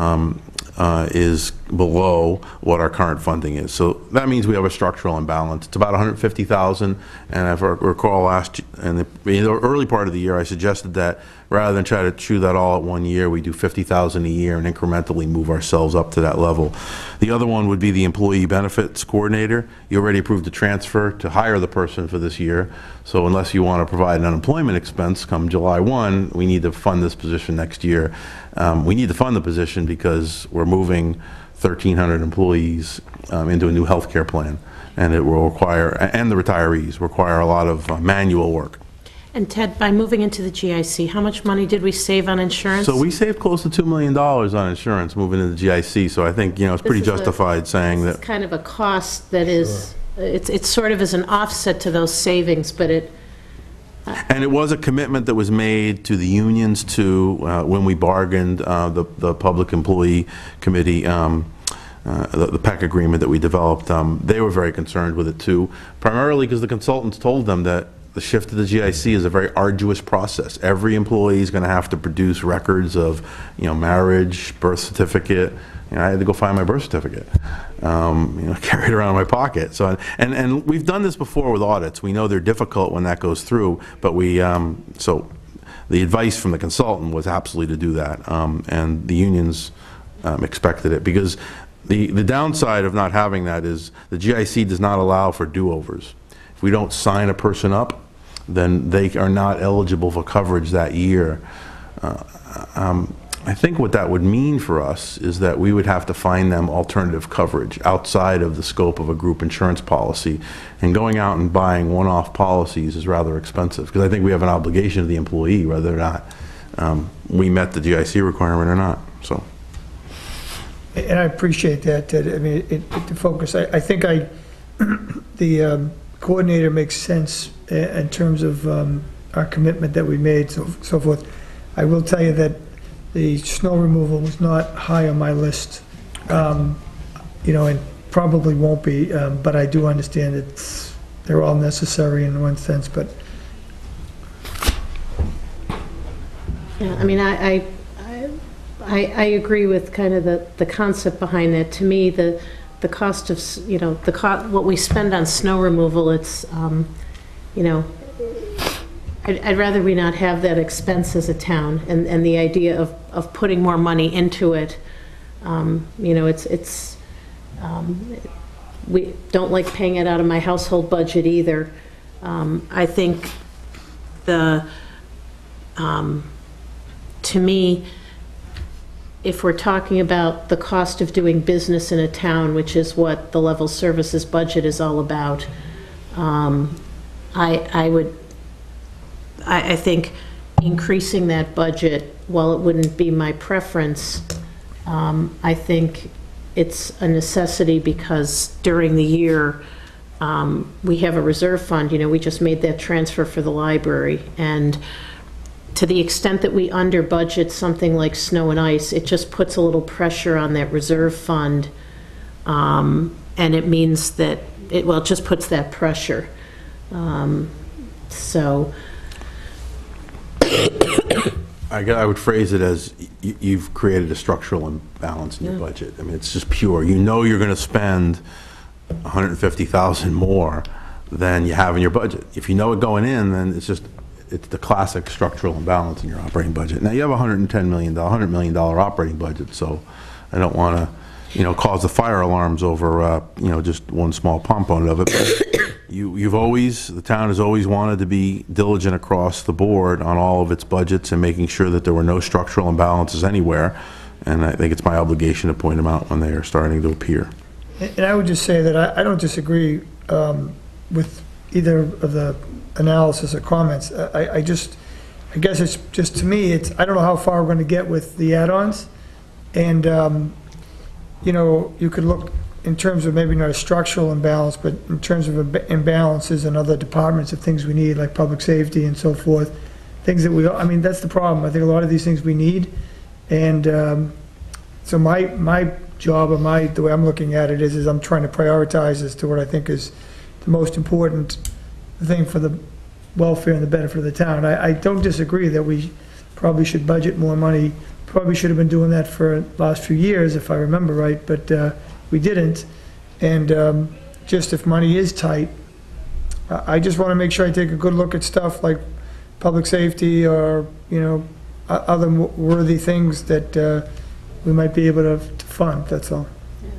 is below what our current funding is. So that means we have a structural imbalance. It's about $150,000, and if I recall in the early part of the year, I suggested that rather than try to chew that all at one year, we do $50,000 a year and incrementally move ourselves up to that level. The other one would be the employee benefits coordinator. You already approved the transfer to hire the person for this year, so unless you want to provide an unemployment expense come July 1, we need to fund this position next year. We need to fund the position because we're moving 1,300 employees into a new health care plan, and it will require, and the retirees, require a lot of manual work. And Ted, by moving into the GIC, how much money did we save on insurance? So we saved close to $2 million on insurance moving into the GIC, so I think, it's pretty justified saying that. It's kind of a cost that is, it's sort of as an offset to those savings, but it. And it was a commitment that was made to the unions too, when we bargained the Public Employee Committee, the PEC agreement that we developed. They were very concerned with it too, primarily because the consultants told them that the shift to the GIC is a very arduous process. Every employee is going to have to produce records of, marriage, birth certificate. I had to go find my birth certificate, carry it around in my pocket. So, and we've done this before with audits. We know they're difficult when that goes through, but so the advice from the consultant was absolutely to do that, and the unions expected it, because the downside of not having that is the GIC does not allow for do-overs. If we don't sign a person up, then they are not eligible for coverage that year. I think what that would mean for us is that we would have to find them alternative coverage outside of the scope of a group insurance policy. And going out and buying one-off policies is rather expensive, because I think we have an obligation to the employee, whether or not we met the GIC requirement or not, so. And I appreciate that, Ted. I mean, the focus, I think the coordinator makes sense in terms of our commitment that we made, so forth. I will tell you that the snow removal was not high on my list, you know, and probably won't be, but I do understand they're all necessary in one sense, but. Yeah, I mean, I agree with kind of the concept behind that. To me, the cost of, you know, what we spend on snow removal, it's, you know, I'd rather we not have that expense as a town, and the idea of putting more money into it, you know, we don't like paying it out of my household budget either. I think to me, if we're talking about the cost of doing business in a town, which is what the level services budget is all about, I think increasing that budget, while it wouldn't be my preference, I think it's a necessity, because during the year, we have a reserve fund. You know, we just made that transfer for the library, and to the extent that we under budget something like snow and ice, it just puts a little pressure on that reserve fund, and it means that it just puts that pressure. So I would phrase it as you've created a structural imbalance in your budget. I mean, it's just pure. You know you're going to spend $150,000 more than you have in your budget. If you know it going in, then it's the classic structural imbalance in your operating budget. Now, you have a $110 million, $100 million operating budget, so I don't want to, you know, cause the fire alarms over, you know, just one small component of it. But the town has always wanted to be diligent across the board on all of its budgets and making sure that there were no structural imbalances anywhere. And I think it's my obligation to point them out when they are starting to appear. And I would just say that I don't disagree with either of the analysis or comments. I guess it's just, to me, I don't know how far we're going to get with the add-ons. And, you know, you could look in terms of maybe not a structural imbalance, but in terms of imbalances in other departments of things we need, like public safety and so forth, things that I mean, that's the problem. I think a lot of these things we need. And so my job, or the way I'm looking at it is I'm trying to prioritize as to what I think is the most important thing for the welfare and the benefit of the town. I don't disagree that we probably should budget more money. Probably should have been doing that for the last few years, if I remember right, but we didn't. And just if money is tight, I just want to make sure I take a good look at stuff like public safety, or, you know, other worthy things that we might be able to fund, that's all.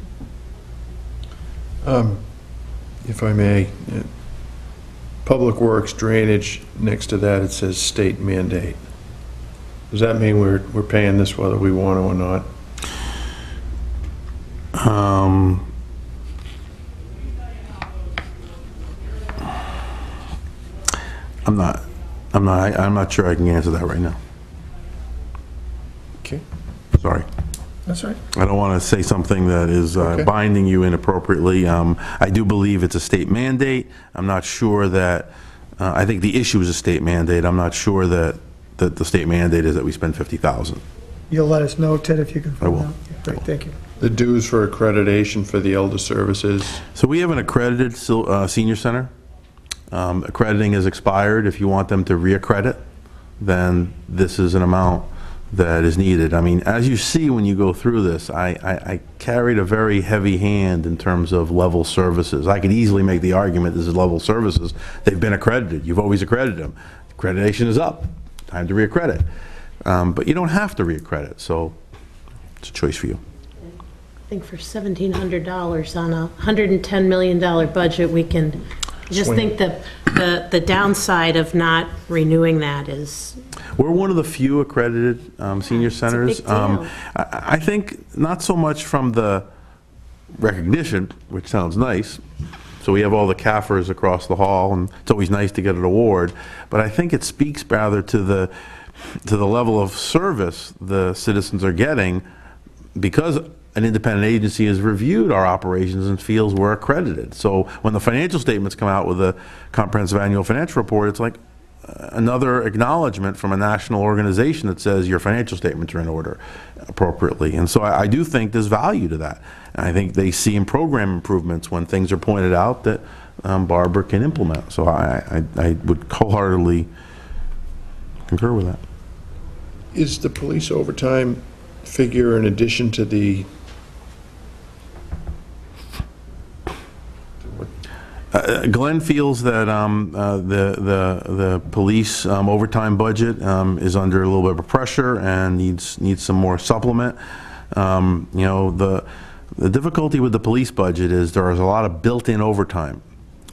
If I may, Public Works drainage, next to that it says state mandate. Does that mean we're paying this whether we want to or not? I'm not sure I can answer that right now. Okay. Sorry. That's right. I don't want to say something that is binding you inappropriately. I do believe it's a state mandate. I'm not sure that, I think the issue is a state mandate. I'm not sure that the state mandate is that we spend $50,000. You'll let us know, Ted, if you can I find will. out. Great, thank you. The dues for accreditation for the elder services. So we have an accredited senior center. Accrediting has expired. If you want them to reaccredit, then this is an amount that is needed. I mean, as you see when you go through this, I carried a very heavy hand in terms of level services. I could easily make the argument this is level services. They've been accredited. You've always accredited them. Accreditation is up. Time to reaccredit. But you don't have to reaccredit, so it's a choice for you. I think for $1,700 on a $110 million budget, we can I just swing. think the downside of not renewing that is, We're one of the few accredited senior centers. big deal. I think not so much from the recognition, which sounds nice. So we have all the CAFRs across the hall, and it's always nice to get an award. But I think it speaks rather to the level of service the citizens are getting, because an independent agency has reviewed our operations and feels we're accredited. So when the financial statements come out with a comprehensive annual financial report, it's like another acknowledgement from a national organization that says your financial statements are in order appropriately. And so I do think there's value to that. And I think they see in program improvements when things are pointed out that Barbara can implement. So I would wholeheartedly concur with that. Is the police overtime figure in addition to the, Glenn feels that the police overtime budget is under a little bit of pressure and needs some more supplement. You know, the difficulty with the police budget is there is a lot of built-in overtime.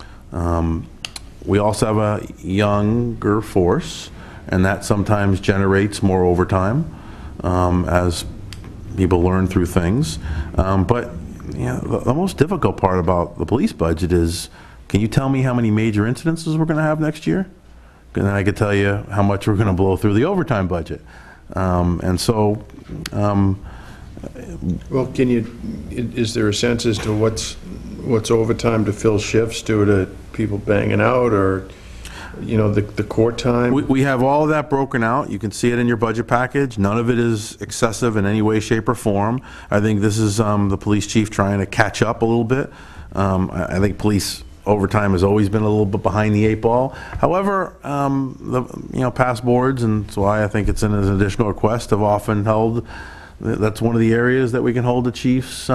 We also have a younger force, and that sometimes generates more overtime as people learn through things. But you know, the most difficult part about the police budget is, can you tell me how many major incidences we're going to have next year? And then I could tell you how much we're going to blow through the overtime budget. And so, well, can you, is there a sense as to what's overtime to fill shifts due to people banging out, or, you know, the court time? we have all of that broken out. You can see it in your budget package. None of it is excessive in any way, shape, or form. I think this is the police chief trying to catch up a little bit. I think police overtime has always been a little bit behind the 8 ball. However, past boards, and so I think it's an additional request, have often held, that's one of the areas that we can hold the chief's,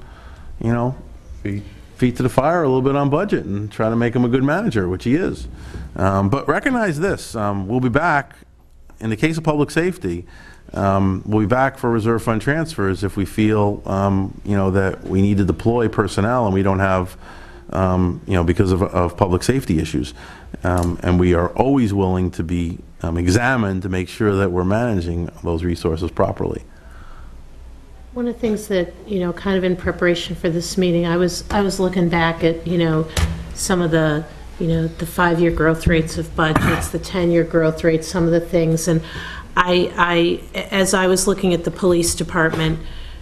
feet to the fire a little bit on budget and try to make him a good manager, which he is. But recognize this, we'll be back, in the case of public safety, we'll be back for reserve fund transfers if we feel, that we need to deploy personnel and we don't have, because of public safety issues. And we are always willing to be examined to make sure that we're managing those resources properly. one of the things that, kind of in preparation for this meeting, I was looking back at, some of the, the 5-year growth rates of budgets, the 10-year growth rates, some of the things, and as I was looking at the police department,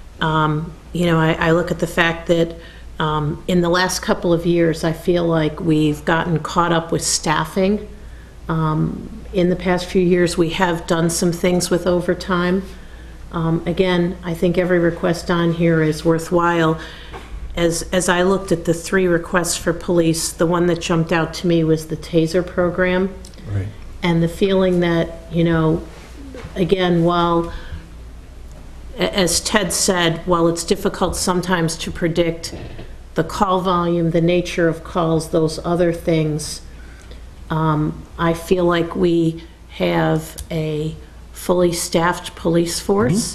I look at the fact that in the last couple of years, I feel like we've gotten caught up with staffing. In the past few years, we have done some things with overtime. Again, I think every request on here is worthwhile. As I looked at the 3 requests for police, the one that jumped out to me was the TASER program. Right. And the feeling that, again, while, as Ted said, while it's difficult sometimes to predict the call volume, the nature of calls, those other things, I feel like we have a fully staffed police force.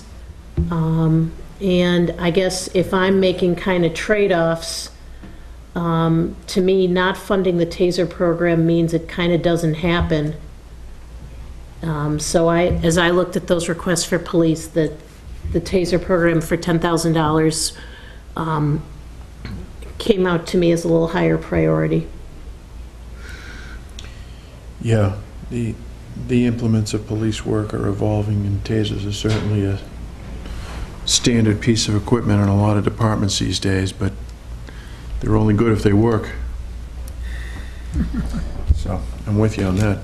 And I guess if I'm making kind of trade-offs, to me, not funding the TASER program means it kind of doesn't happen. So as I looked at those requests for police, the TASER program for $10,000 came out to me as a little higher priority. Yeah, the implements of police work are evolving, and tasers are certainly a standard piece of equipment in a lot of departments these days, but they're only good if they work. So I'm with you on that.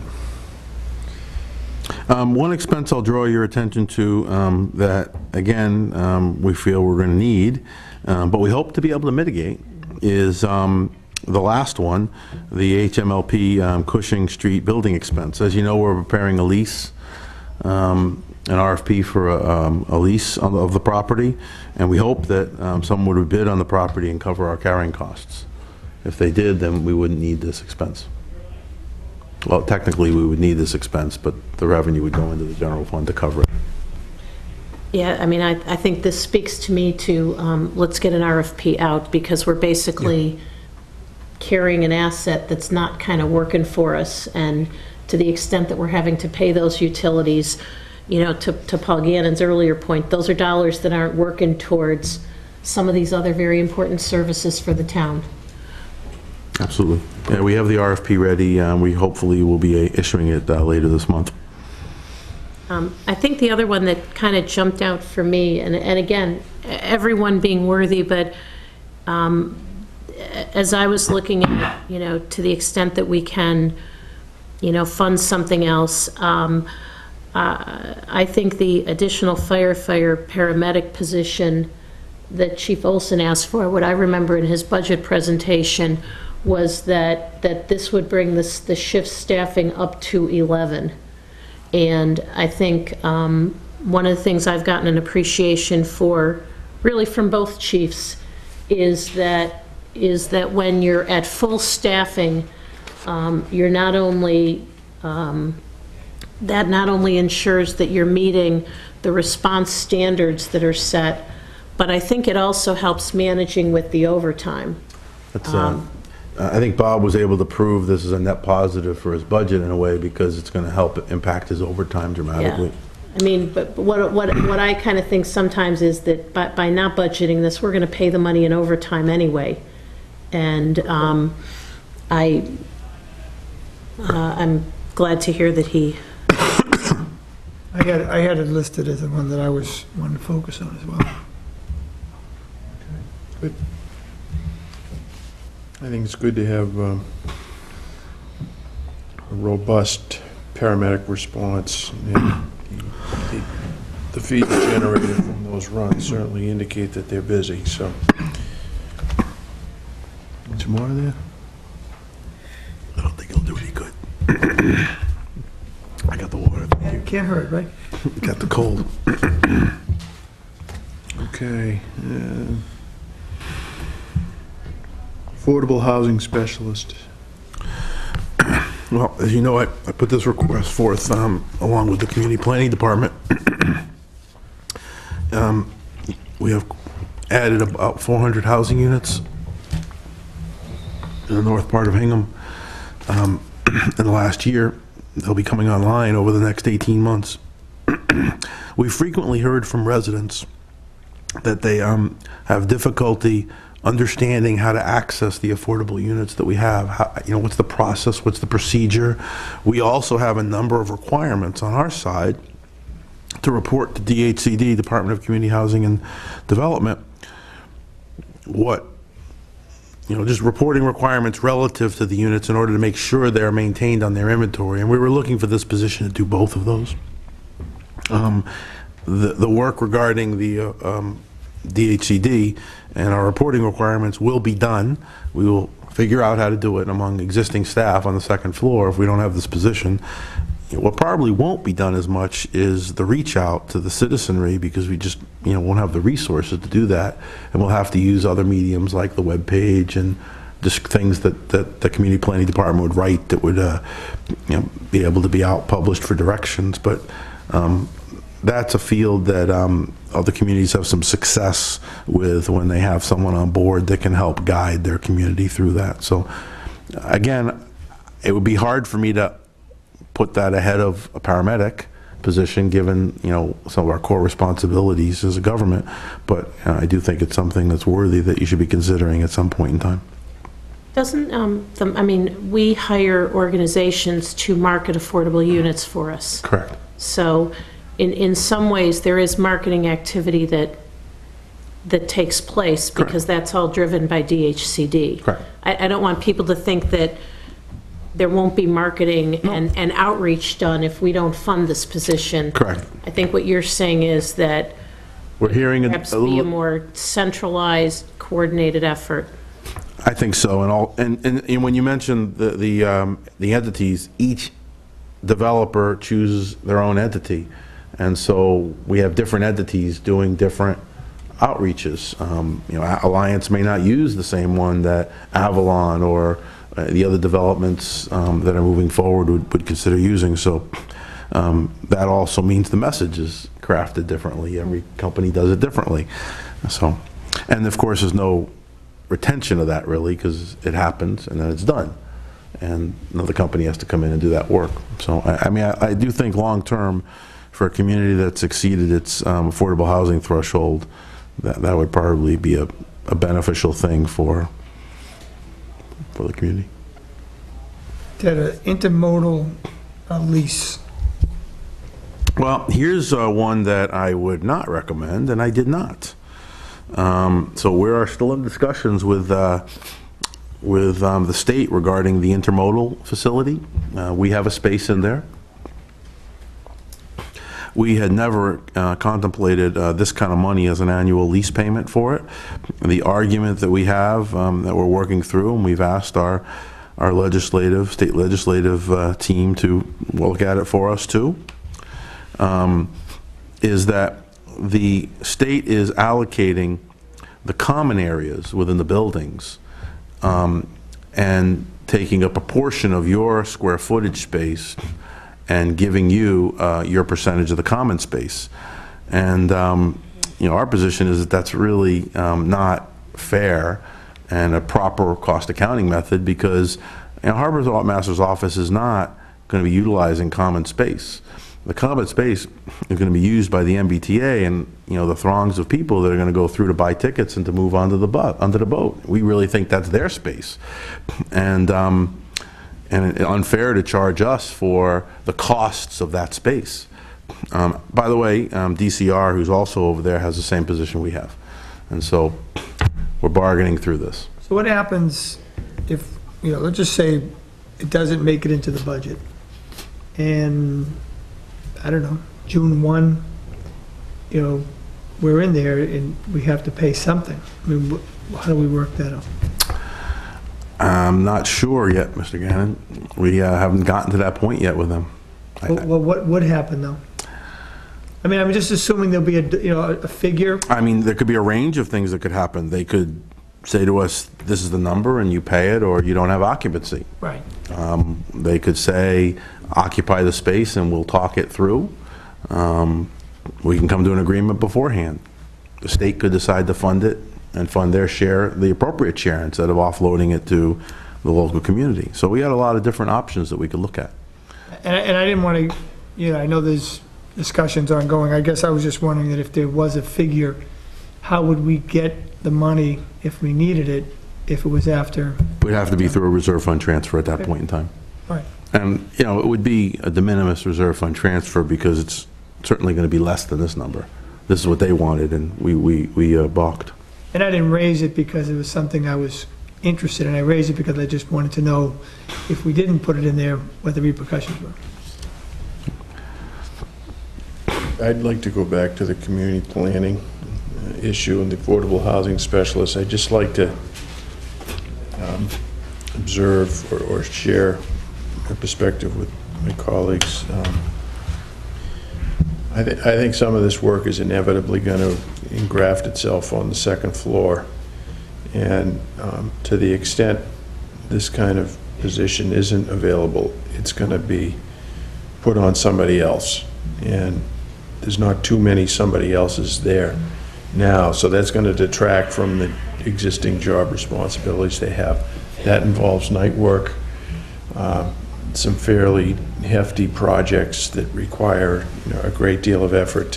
One expense I'll draw your attention to that, again, we feel we're going to need, but we hope to be able to mitigate, is the last one, the HMLP Cushing Street building expense. As you know, we're preparing a lease, an RFP for a lease of the property, and we hope that someone would bid on the property and cover our carrying costs. If they did, then we wouldn't need this expense. Well, technically, we would need this expense, but the revenue would go into the general fund to cover it. Yeah, I mean, I think this speaks to me to, let's get an RFP out, because we're basically carrying an asset that's not kind of working for us. And to the extent that we're having to pay those utilities, to Paul Gannon's earlier point, those are dollars that aren't working towards some of these other very important services for the town. Absolutely. Yeah, we have the RFP ready. We hopefully will be issuing it later this month. I think the other one that kind of jumped out for me, and again, everyone being worthy, but as I was looking at, to the extent that we can, fund something else, I think the additional firefighter paramedic position that Chief Olson asked for, what I remember in his budget presentation, was that this would bring the shift staffing up to 11. And I think one of the things I've gotten an appreciation for, really from both chiefs, is that when you're at full staffing, you're not only that not only ensures that you're meeting the response standards that are set, but I think it also helps managing with the overtime. I think Bob was able to prove this is a net positive for his budget in a way, because it's going to help impact his overtime dramatically. Yeah. I mean, but what I kind of think sometimes is that by not budgeting this, we're going to pay the money in overtime anyway. And I'm glad to hear that he... I had it listed as the one that I wanted to focus on as well. Good. I think it's good to have a robust paramedic response. And the feeds generated from those runs certainly indicate that they're busy, so. Much more there? I don't think it'll do any good. I got the water. Thank you. Can't hurt, right? Got the cold. Okay. Affordable housing specialist. Well, as you know, I put this request forth along with the community planning department. We have added about 400 housing units in the north part of Hingham in the last year. They'll be coming online over the next 18 months. We frequently heard from residents that they have difficulty understanding how to access the affordable units that we have. What's the process? What's the procedure? We also have a number of requirements on our side to report to DHCD, Department of Community Housing and Development, just reporting requirements relative to the units in order to make sure they're maintained on their inventory. And we were looking for this position to do both of those. The work regarding the DHCD and our reporting requirements will be done. We will figure out how to do it among existing staff on the second floor if we don't have this position. What probably won't be done as much is the reach out to the citizenry, because we just won't have the resources to do that, and we'll have to use other mediums like the web page and just things that the community planning department would write that would be able to be out published for directions. But that's a field that other communities have some success with when they have someone on board that can help guide their community through that. So again, it would be hard for me to put that ahead of a paramedic position, given some of our core responsibilities as a government, but I do think it's something that's worthy that you should be considering at some point in time. Doesn't we hire organizations to market affordable units for us. Correct. So in some ways there is marketing activity that takes place, because that's all driven by DHCD. Correct. I don't want people to think that there won't be marketing and outreach done if we don't fund this position. Correct. I think what you're saying is that we're hearing perhaps be a more centralized, coordinated effort. I think so, and when you mentioned the entities, each developer chooses their own entity, and so we have different entities doing different outreaches. Alliance may not use the same one that Avalon or the other developments that are moving forward would consider using. So that also means the message is crafted differently. Every company does it differently. So, and of course, there's no retention of that, really, because it happens and then it's done. And another company has to come in and do that work. So, I mean, I do think long-term, for a community that's exceeded its affordable housing threshold, that would probably be a beneficial thing for the community. That an intermodal lease. Well, here's one that I would not recommend, and I did not. So we are still in discussions with the state regarding the intermodal facility. We have a space in there. We had never contemplated this kind of money as an annual lease payment for it. The argument that we have that we're working through, and we've asked our state legislative team to look at it for us too, is that the state is allocating the common areas within the buildings and taking a proportion of your square footage space and giving you your percentage of the common space. And you know, our position is that that's really not fair and a proper cost accounting method, because Harbor Master's office is not going to be utilizing common space. The common space is going to be used by the MBTA and the throngs of people that are going to go through to buy tickets and to move onto the boat. We really think that's their space, and unfair to charge us for the costs of that space. By the way, DCR, who's also over there, has the same position we have, and so we're bargaining through this. So what happens if, let's just say it doesn't make it into the budget, and I don't know, June 1, we're in there and we have to pay something. I mean, how do we work that out? I'm not sure yet, Mr. Gannon. We haven't gotten to that point yet with them. Well, what would happen though? I mean, I'm just assuming there'll be a figure. I mean, there could be a range of things that could happen. They could say to us, this is the number and you pay it, or you don't have occupancy. Right. They could say, occupy the space and we'll talk it through. We can come to an agreement beforehand. The state could decide to fund it and fund their share, the appropriate share, instead of offloading it to the local community. So we had a lot of different options that we could look at. And I didn't want to, I know there's discussions ongoing. I guess I was just wondering that if there was a figure, how would we get the money if we needed it, if it was after? We'd have to be through a reserve fund transfer at that point in time. Right. And, it would be a de minimis reserve fund transfer, because it's certainly going to be less than this number. This is what they wanted, and we balked. And I didn't raise it because it was something I was interested in. I raised it because I just wanted to know if we didn't put it in there, what the repercussions were. I'd like to go back to the community planning issue and the affordable housing specialist. I'd just like to observe or share a perspective with my colleagues. I think some of this work is inevitably going to engraft itself on the second floor, and to the extent this kind of position isn't available, it's going to be put on somebody else, and there's not too many somebody else's there now, so that's going to detract from the existing job responsibilities they have. That involves night work, some fairly hefty projects that require a great deal of effort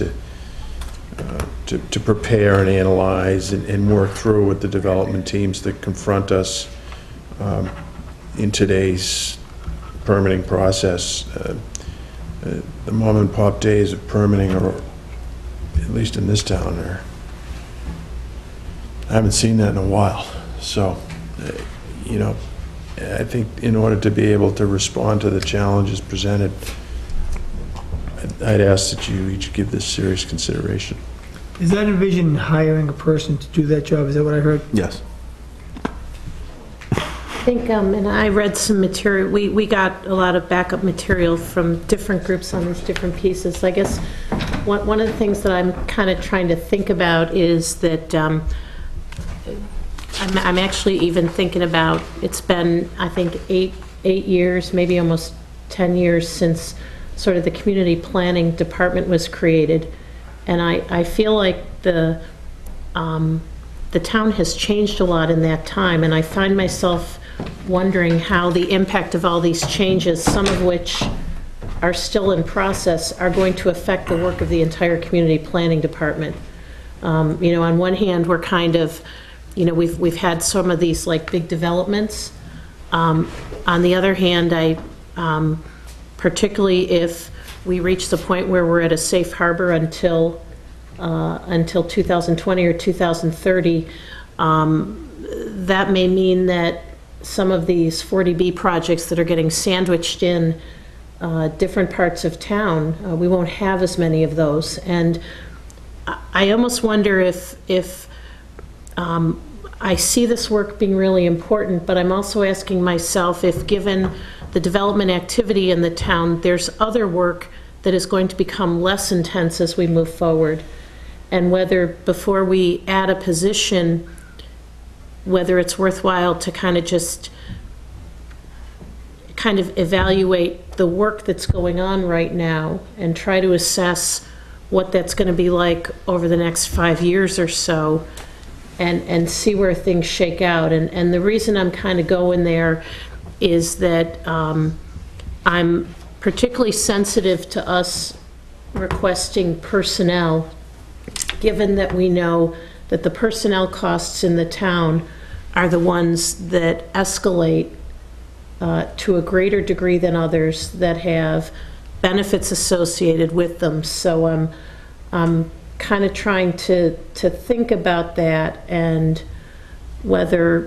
to prepare and analyze and work through with the development teams that confront us in today's permitting process. The mom and pop days of permitting, or at least in this town, I haven't seen that in a while. So, I think in order to be able to respond to the challenges presented, I'd ask that you each give this serious consideration. Is that envision hiring a person to do that job? Is that what I heard? Yes. I think, and I read some material, we got a lot of backup material from different groups on these different pieces. I guess one of the things that I'm kind of trying to think about is that I'm actually even thinking about, it's been, I think, eight years, maybe almost 10 years since sort of the community planning department was created. And I feel like the the town has changed a lot in that time, and I find myself wondering how the impact of all these changes, some of which are still in process, are going to affect the work of the entire community planning department. You know, on one hand, we're kind of, you know, we've had some of these like big developments. On the other hand, particularly if we reach the point where we're at a safe harbor until 2020 or 2030, that may mean that some of these 40B projects that are getting sandwiched in different parts of town, we won't have as many of those. And I almost wonder if I see this work being really important, but I'm also asking myself if, given the development activity in the town, there's other work that is going to become less intense as we move forward. And whether, before we add a position, whether it's worthwhile to kind of just kind of evaluate the work that's going on right now and try to assess what that's going to be like over the next 5 years or so, and see where things shake out. And the reason I'm kind of going there is that I'm particularly sensitive to us requesting personnel, given that we know that the personnel costs in the town are the ones that escalate to a greater degree than others that have benefits associated with them. So I'm kind of trying to think about that, and whether,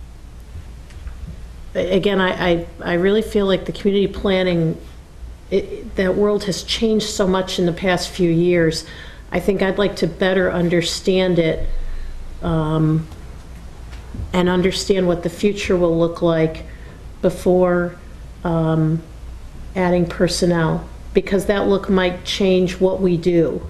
again, I really feel like the community planning, that world has changed so much in the past few years. I think I'd like to better understand it, and understand what the future will look like before adding personnel, because that look might change what we do.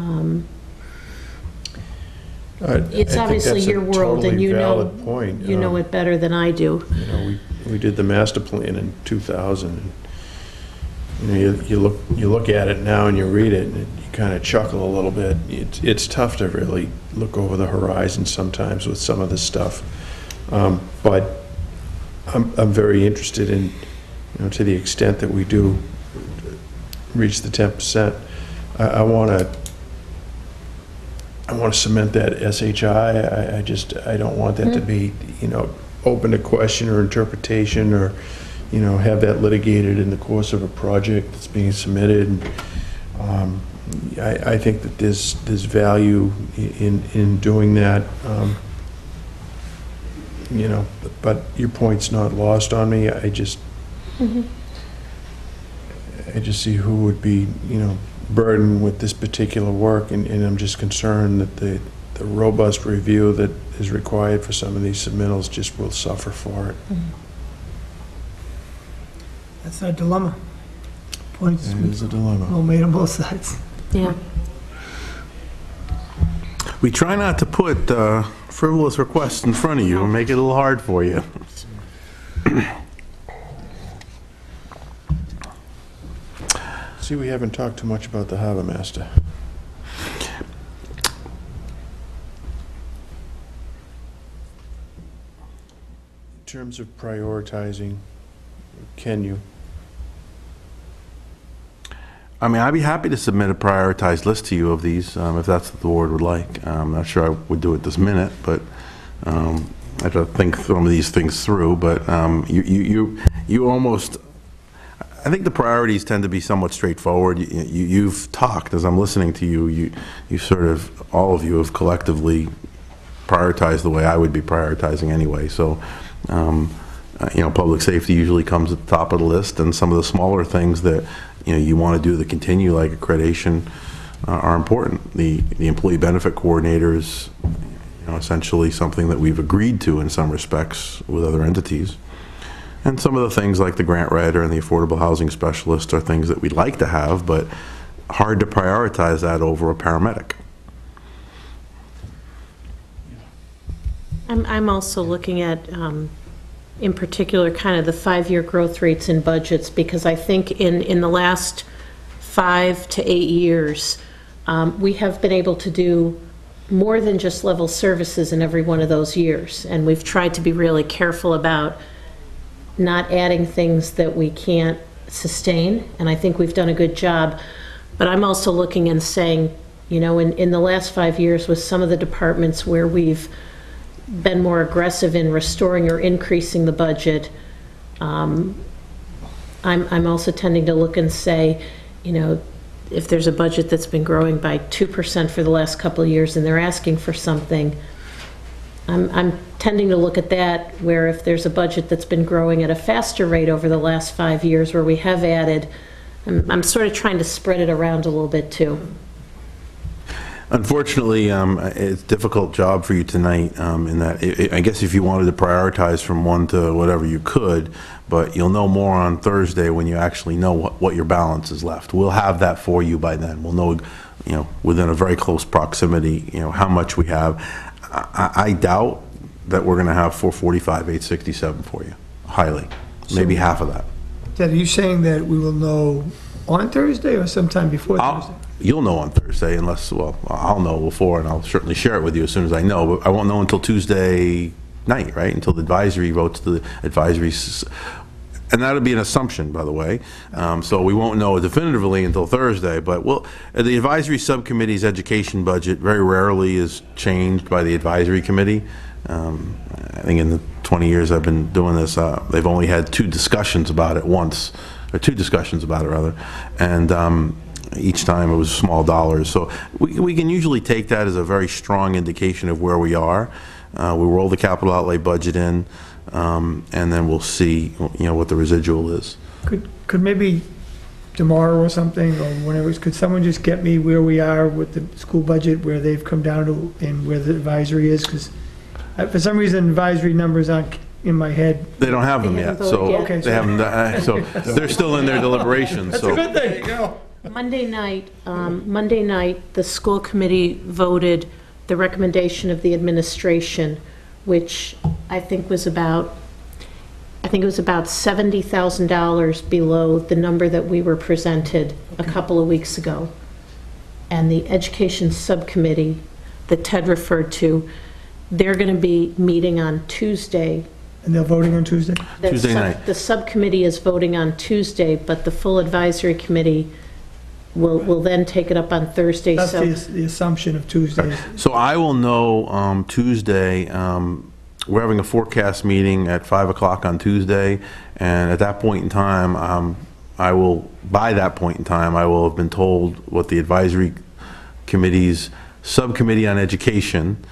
It's obviously your world, and you know it better than I do. You know, we did the master plan in 2000. And, you know, you look at it now and you read it, and you kind of chuckle a little bit. It's tough to really look over the horizon sometimes with some of this stuff, but I'm very interested in, you know, to the extent that we do reach the 10%, I want to cement that SHI. I don't want that to be, you know, open to question or interpretation, or, you know, have that litigated in the course of a project that's being submitted. I think that there's value in doing that. You know, but your point's not lost on me. I just see who would be, you know, burdened with this particular work, and I'm just concerned that the robust review that is required for some of these submittals just will suffer for it. That's our dilemma. Points. It is a dilemma. Well made on both sides. Yeah. We try not to put frivolous requests in front of you and make it a little hard for you. See, we haven't talked too much about the harbor master. In terms of prioritizing, can you? I mean, I'd be happy to submit a prioritized list to you of these, if that's what the board would like. I'm not sure I would do it this minute, but I have to think some of these things through. But you almost, I think the priorities tend to be somewhat straightforward. You've talked, as I'm listening to you, you sort of, all of you have collectively prioritized the way I would be prioritizing anyway. So, you know, public safety usually comes at the top of the list, and some of the smaller things that, you know, you want to do that continue, like accreditation, are important. The employee benefit coordinators, you know, essentially something that we've agreed to in some respects with other entities. And some of the things like the grant writer and the affordable housing specialist are things that we'd like to have, but hard to prioritize that over a paramedic. I'm also looking at, in particular, kind of the 5-year growth rates in budgets, because I think in the last 5 to 8 years, we have been able to do more than just level services in every one of those years. And we've tried to be really careful about not adding things that we can't sustain, and I think we've done a good job. But I'm also looking and saying, you know, in the last 5 years with some of the departments where we've been more aggressive in restoring or increasing the budget, I'm also tending to look and say, you know, if there's a budget that's been growing by 2% for the last couple of years and they're asking for something, I'm tending to look at that, where if there's a budget that's been growing at a faster rate over the last 5 years where we have added, I'm sort of trying to spread it around a little bit too. Unfortunately, it's a difficult job for you tonight in that, I guess if you wanted to prioritize from one to whatever you could, but you'll know more on Thursday when you actually know what your balance is left. We'll have that for you by then. We'll know, you know, within a very close proximity, you know, how much we have. I doubt that we're going to have 445, 867 for you, highly, maybe half of that. Ted, are you saying that we will know on Thursday or sometime before Thursday? You'll know on Thursday unless, well, I'll know before, and I'll certainly share it with you as soon as I know, but I won't know until Tuesday night, right? Until the advisory votes the advisory, and that'll be an assumption, by the way. So we won't know definitively until Thursday, but the advisory subcommittee's education budget very rarely is changed by the advisory committee. I think in the 20 years I've been doing this, they've only had two discussions about it once, or two discussions about it rather, and each time it was small dollars. So we can usually take that as a very strong indication of where we are. We roll the capital outlay budget in, and then we'll see, you know, what the residual is. Could maybe tomorrow or something, or whenever, could someone just get me where we are with the school budget, where they've come down to, and where the advisory is? Because for some reason, advisory numbers aren't in my head. They don't have them yet, so Okay, they haven't. So they're still in their deliberations. That's a good thing. There you go. Monday night, the school committee voted the recommendation of the administration, which I think was about, $70,000 below the number that we were presented a couple of weeks ago. And the education subcommittee that Ted referred to, they're going to be meeting on Tuesday. And they're voting on Tuesday? Tuesday night. The subcommittee is voting on Tuesday, but the full advisory committee will then take it up on Thursday. That's So the assumption of Tuesday. So I will know Tuesday. We're having a forecast meeting at 5 o'clock on Tuesday, and at that point in time, by that point in time, I will have been told what the advisory committee's subcommittee on education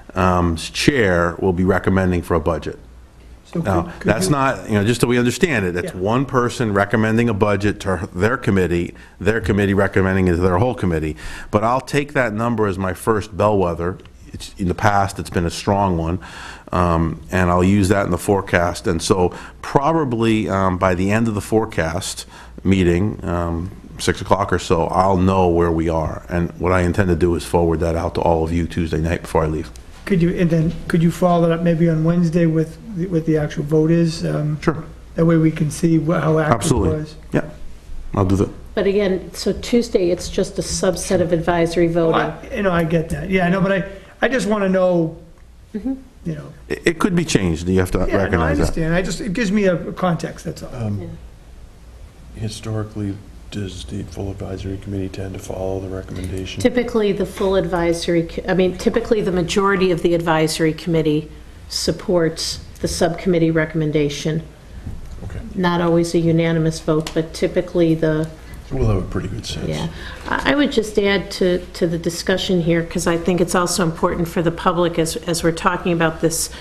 chair will be recommending for a budget. So Now, that's not, you know, just so we understand it, it's Yeah. one person recommending a budget to their committee recommending it to their whole committee. But I'll take that number as my first bellwether. In the past, it's been a strong one, and I'll use that in the forecast. And so probably by the end of the forecast meeting, 6 o'clock or so, I'll know where we are. And what I intend to do is forward that out to all of you Tuesday night before I leave. Could you follow that up maybe on Wednesday with the actual vote is? Sure. That way we can see how active it Absolutely. was. Yeah, I'll do that. But again, so Tuesday, it's just a subset of advisory voting. I get that. Yeah, I know, but I just want to know, you know. It could be changed, you have to Yeah, no, I recognize that. understand. It gives me a context, that's all. Historically, does the full advisory committee tend to follow the recommendation? Typically, the full advisory, typically the majority of the advisory committee supports the subcommittee recommendation. Okay. Not always a unanimous vote, but typically the, So we'll have a pretty good sense. yeah. I would just add to the discussion here, because I think it's also important for the public as we're talking about this,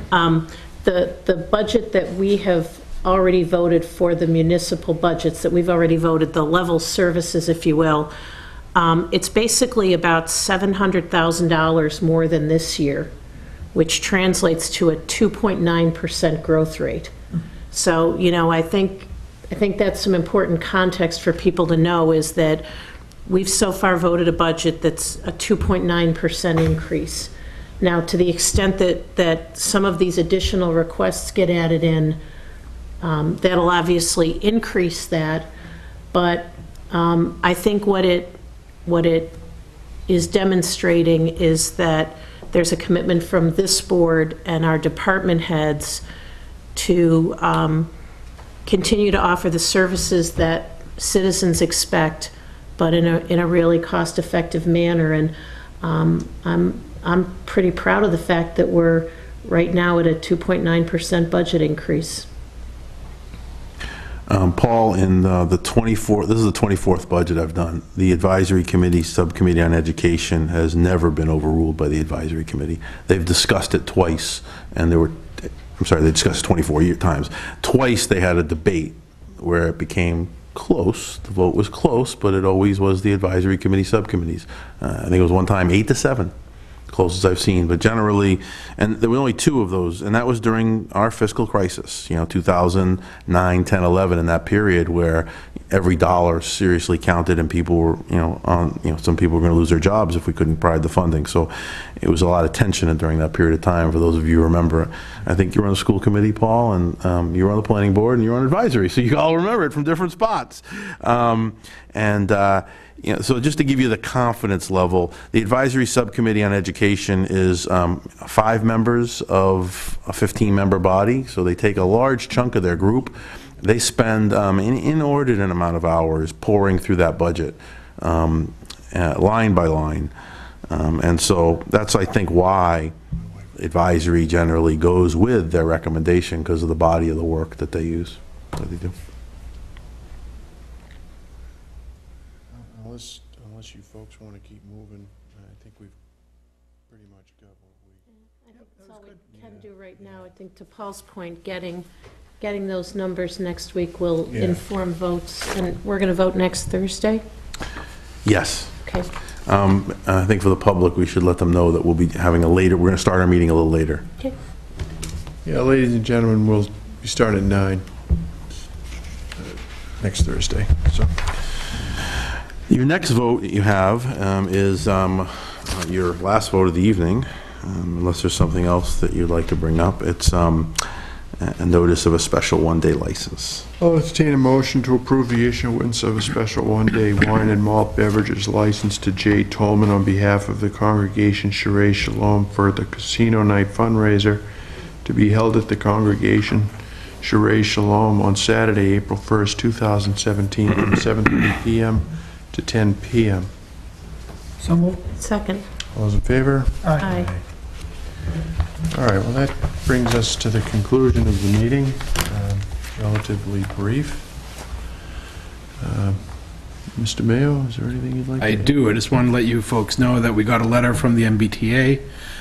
the budget that we have already voted for, the municipal budgets that we've already voted, the level services, if you will, it's basically about $700,000 more than this year, which translates to a 2.9% growth rate. So, you know, I think that's some important context for people to know, is that we've so far voted a budget that's a 2.9% increase. Now, to the extent that some of these additional requests get added in, that'll obviously increase that, but I think what it is demonstrating is that there's a commitment from this board and our department heads to continue to offer the services that citizens expect, but in a really cost-effective manner. And I'm pretty proud of the fact that we're right now at a 2.9% budget increase. Paul, in the 24th, this is the 24th budget I've done. The Advisory Committee, Subcommittee on Education has never been overruled by the Advisory Committee. They've discussed it twice, and they discussed it 24 times. Twice they had a debate where it became close. The vote was close, but it always was the Advisory Committee subcommittees. I think it was one time 8-7. Closest I've seen, but generally, and there were only 2 of those, and that was during our fiscal crisis, 2009, 10, 11, in that period where every dollar seriously counted, and people were, some people were going to lose their jobs if we couldn't provide the funding. So it was a lot of tension during that period of time. For those of you who remember, I think you were on the school committee, Paul, and you were on the planning board, and you were on advisory, so you all remember it from different spots. So just to give you the confidence level, the Advisory Subcommittee on Education is 5 members of a 15-member body, so they take a large chunk of their group. They spend an inordinate amount of hours pouring through that budget, line by line. And so that's, I think, why advisory generally goes with their recommendation, because of the body of the work that they use, that they do. Unless you folks want to keep moving, I think we've pretty much got what we... I think that's all we can do right now. I think to Paul's point, getting those numbers next week will inform votes, and we're going to vote next Thursday? Yes. Okay. I think for the public, we should let them know that we'll be having we're going to start our meeting a little later. Okay. Yeah, ladies and gentlemen, we'll be starting at 9 next Thursday, so... Your next vote you have is your last vote of the evening, unless there's something else that you'd like to bring up. It's a notice of a special one-day license. I'll entertain a motion to approve the issuance of a special one-day wine and malt beverages license to Jay Tolman on behalf of the congregation Sheree Shalom for the Casino Night fundraiser to be held at the congregation Sheree Shalom on Saturday, April 1st, 2017, from 7:30 p.m. to 10 p.m. So moved. Second. All those in favor? Aye. All right, well, that brings us to the conclusion of the meeting, relatively brief. Mr. Mayo, is there anything you'd like to I add? do. I just want to let you folks know that we got a letter from the MBTA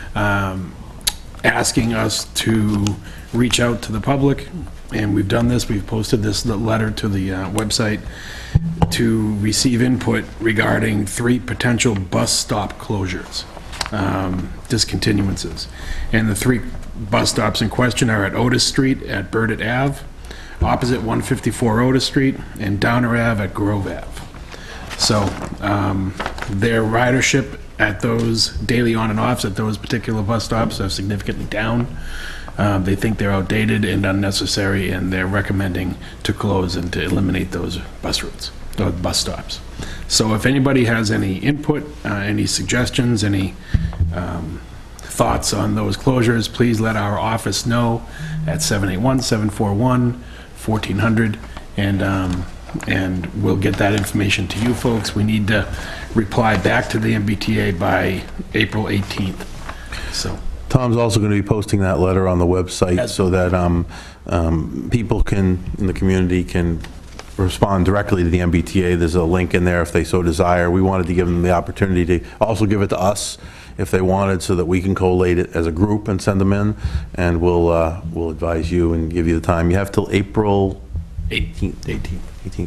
asking us to reach out to the public, and we've done this. We've posted this letter to the website to receive input regarding 3 potential bus stop closures, discontinuances. And the 3 bus stops in question are at Otis Street at Burdett Ave, opposite 154 Otis Street, and Downer Ave at Grove Ave. So their ridership at those daily on and offs at those particular bus stops are significantly down. They think they're outdated and unnecessary, and they're recommending to close and to eliminate those bus routes, or bus stops. So if anybody has any input, any suggestions, any thoughts on those closures, please let our office know at 781-741-1400, and we'll get that information to you folks. We need to reply back to the MBTA by April 18th. So. Tom's also going to be posting that letter on the website so that people in the community can respond directly to the MBTA. There's a link in there if they so desire. We wanted to give them the opportunity to also give it to us if they wanted, so that we can collate it as a group and send them in, and we'll advise you and give you the time. You have till April 18th, I think.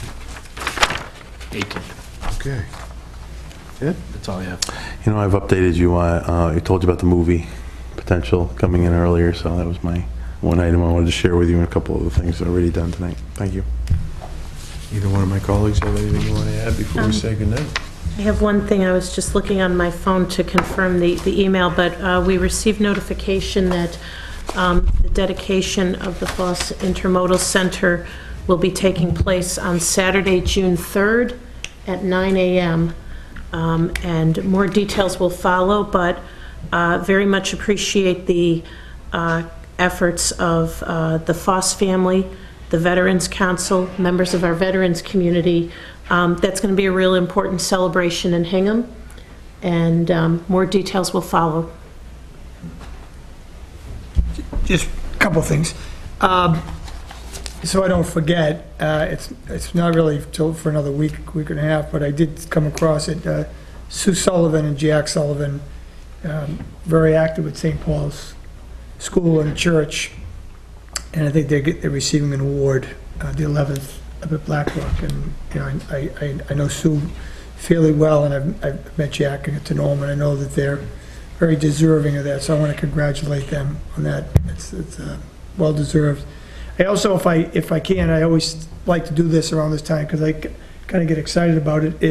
18th. Okay. Ed? That's all I have. You know, I've updated you. I told you about the movie potential coming in earlier, so that was my one item I wanted to share with you, and a couple of the things that are already done tonight. Thank you. Either one of my colleagues have anything you want to add before we say goodnight? I have one thing. I was just looking on my phone to confirm the email, but we received notification that the dedication of the Foss Intermodal Center will be taking place on Saturday, June 3rd at 9 a.m. and more details will follow, but very much appreciate the efforts of the Foss family, the Veterans Council, members of our veterans community. That's going to be a real important celebration in Hingham, and more details will follow. Just a couple things. So I don't forget, it's not really till for another week and a half, but I did come across it. Sue Sullivan and Jack Sullivan, very active at St. Paul's School and Church, and I think they're receiving an award, the 11th up at Blackrock. And you know, I know Sue fairly well, and I've met Jack and get to know him, and I know that they're very deserving of that. So I want to congratulate them on that. It's well deserved. I also, if I can, I always like to do this around this time because I kind of get excited about it.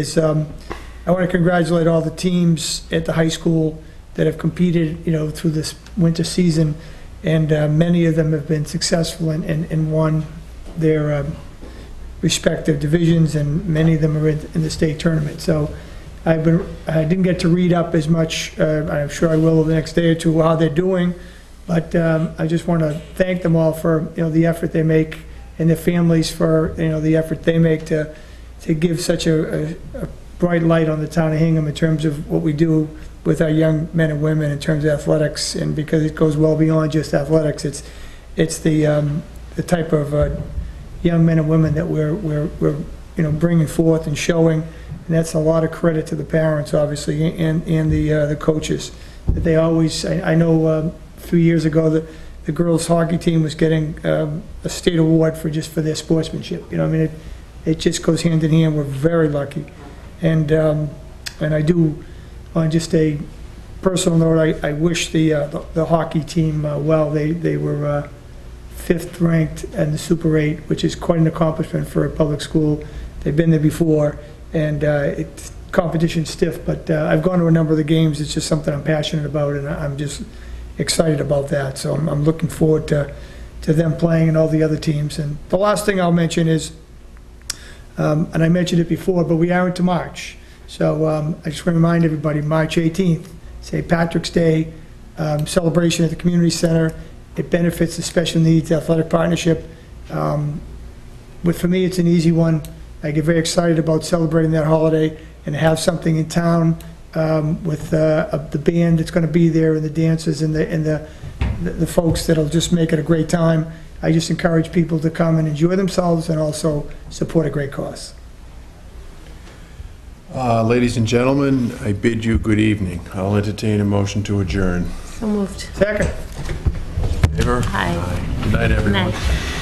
I want to congratulate all the teams at the high school that have competed, you know, through this winter season, and many of them have been successful and won their respective divisions, and many of them are in the state tournament. So I didn't get to read up as much. I'm sure I will the next day or two how they're doing, but I just want to thank them all for, you know, the effort they make, and their families for, you know, the effort they make to give such a bright light on the town of Hingham in terms of what we do with our young men and women in terms of athletics. And because it goes well beyond just athletics, it's the type of young men and women that we're you know, bringing forth and showing, and that's a lot of credit to the parents, obviously, and the coaches. That they always, I know a few years ago the girls hockey team was getting a state award for their sportsmanship. You know, I mean, it just goes hand in hand. We're very lucky, and I do, on just a personal note, I wish the hockey team well. They were 5th ranked in the Super 8, which is quite an accomplishment for a public school. They've been there before, and it's competition's stiff, but I've gone to a number of the games. It's just something I'm passionate about, and I'm just excited about that. So I'm looking forward to them playing and all the other teams. And the last thing I'll mention is, and I mentioned it before, but we are into March. So I just want to remind everybody, March 18th, St. Patrick's Day celebration at the Community Center. It benefits the Special Needs Athletic Partnership. For me, it's an easy one. I get very excited about celebrating that holiday and have something in town with the band that's going to be there, and the dancers, and the folks that'll just make it a great time. I just encourage people to come and enjoy themselves and also support a great cause. Ladies and gentlemen, I bid you good evening. I'll entertain a motion to adjourn. So moved. Second. Favor? Aye. Good night, everyone. Night.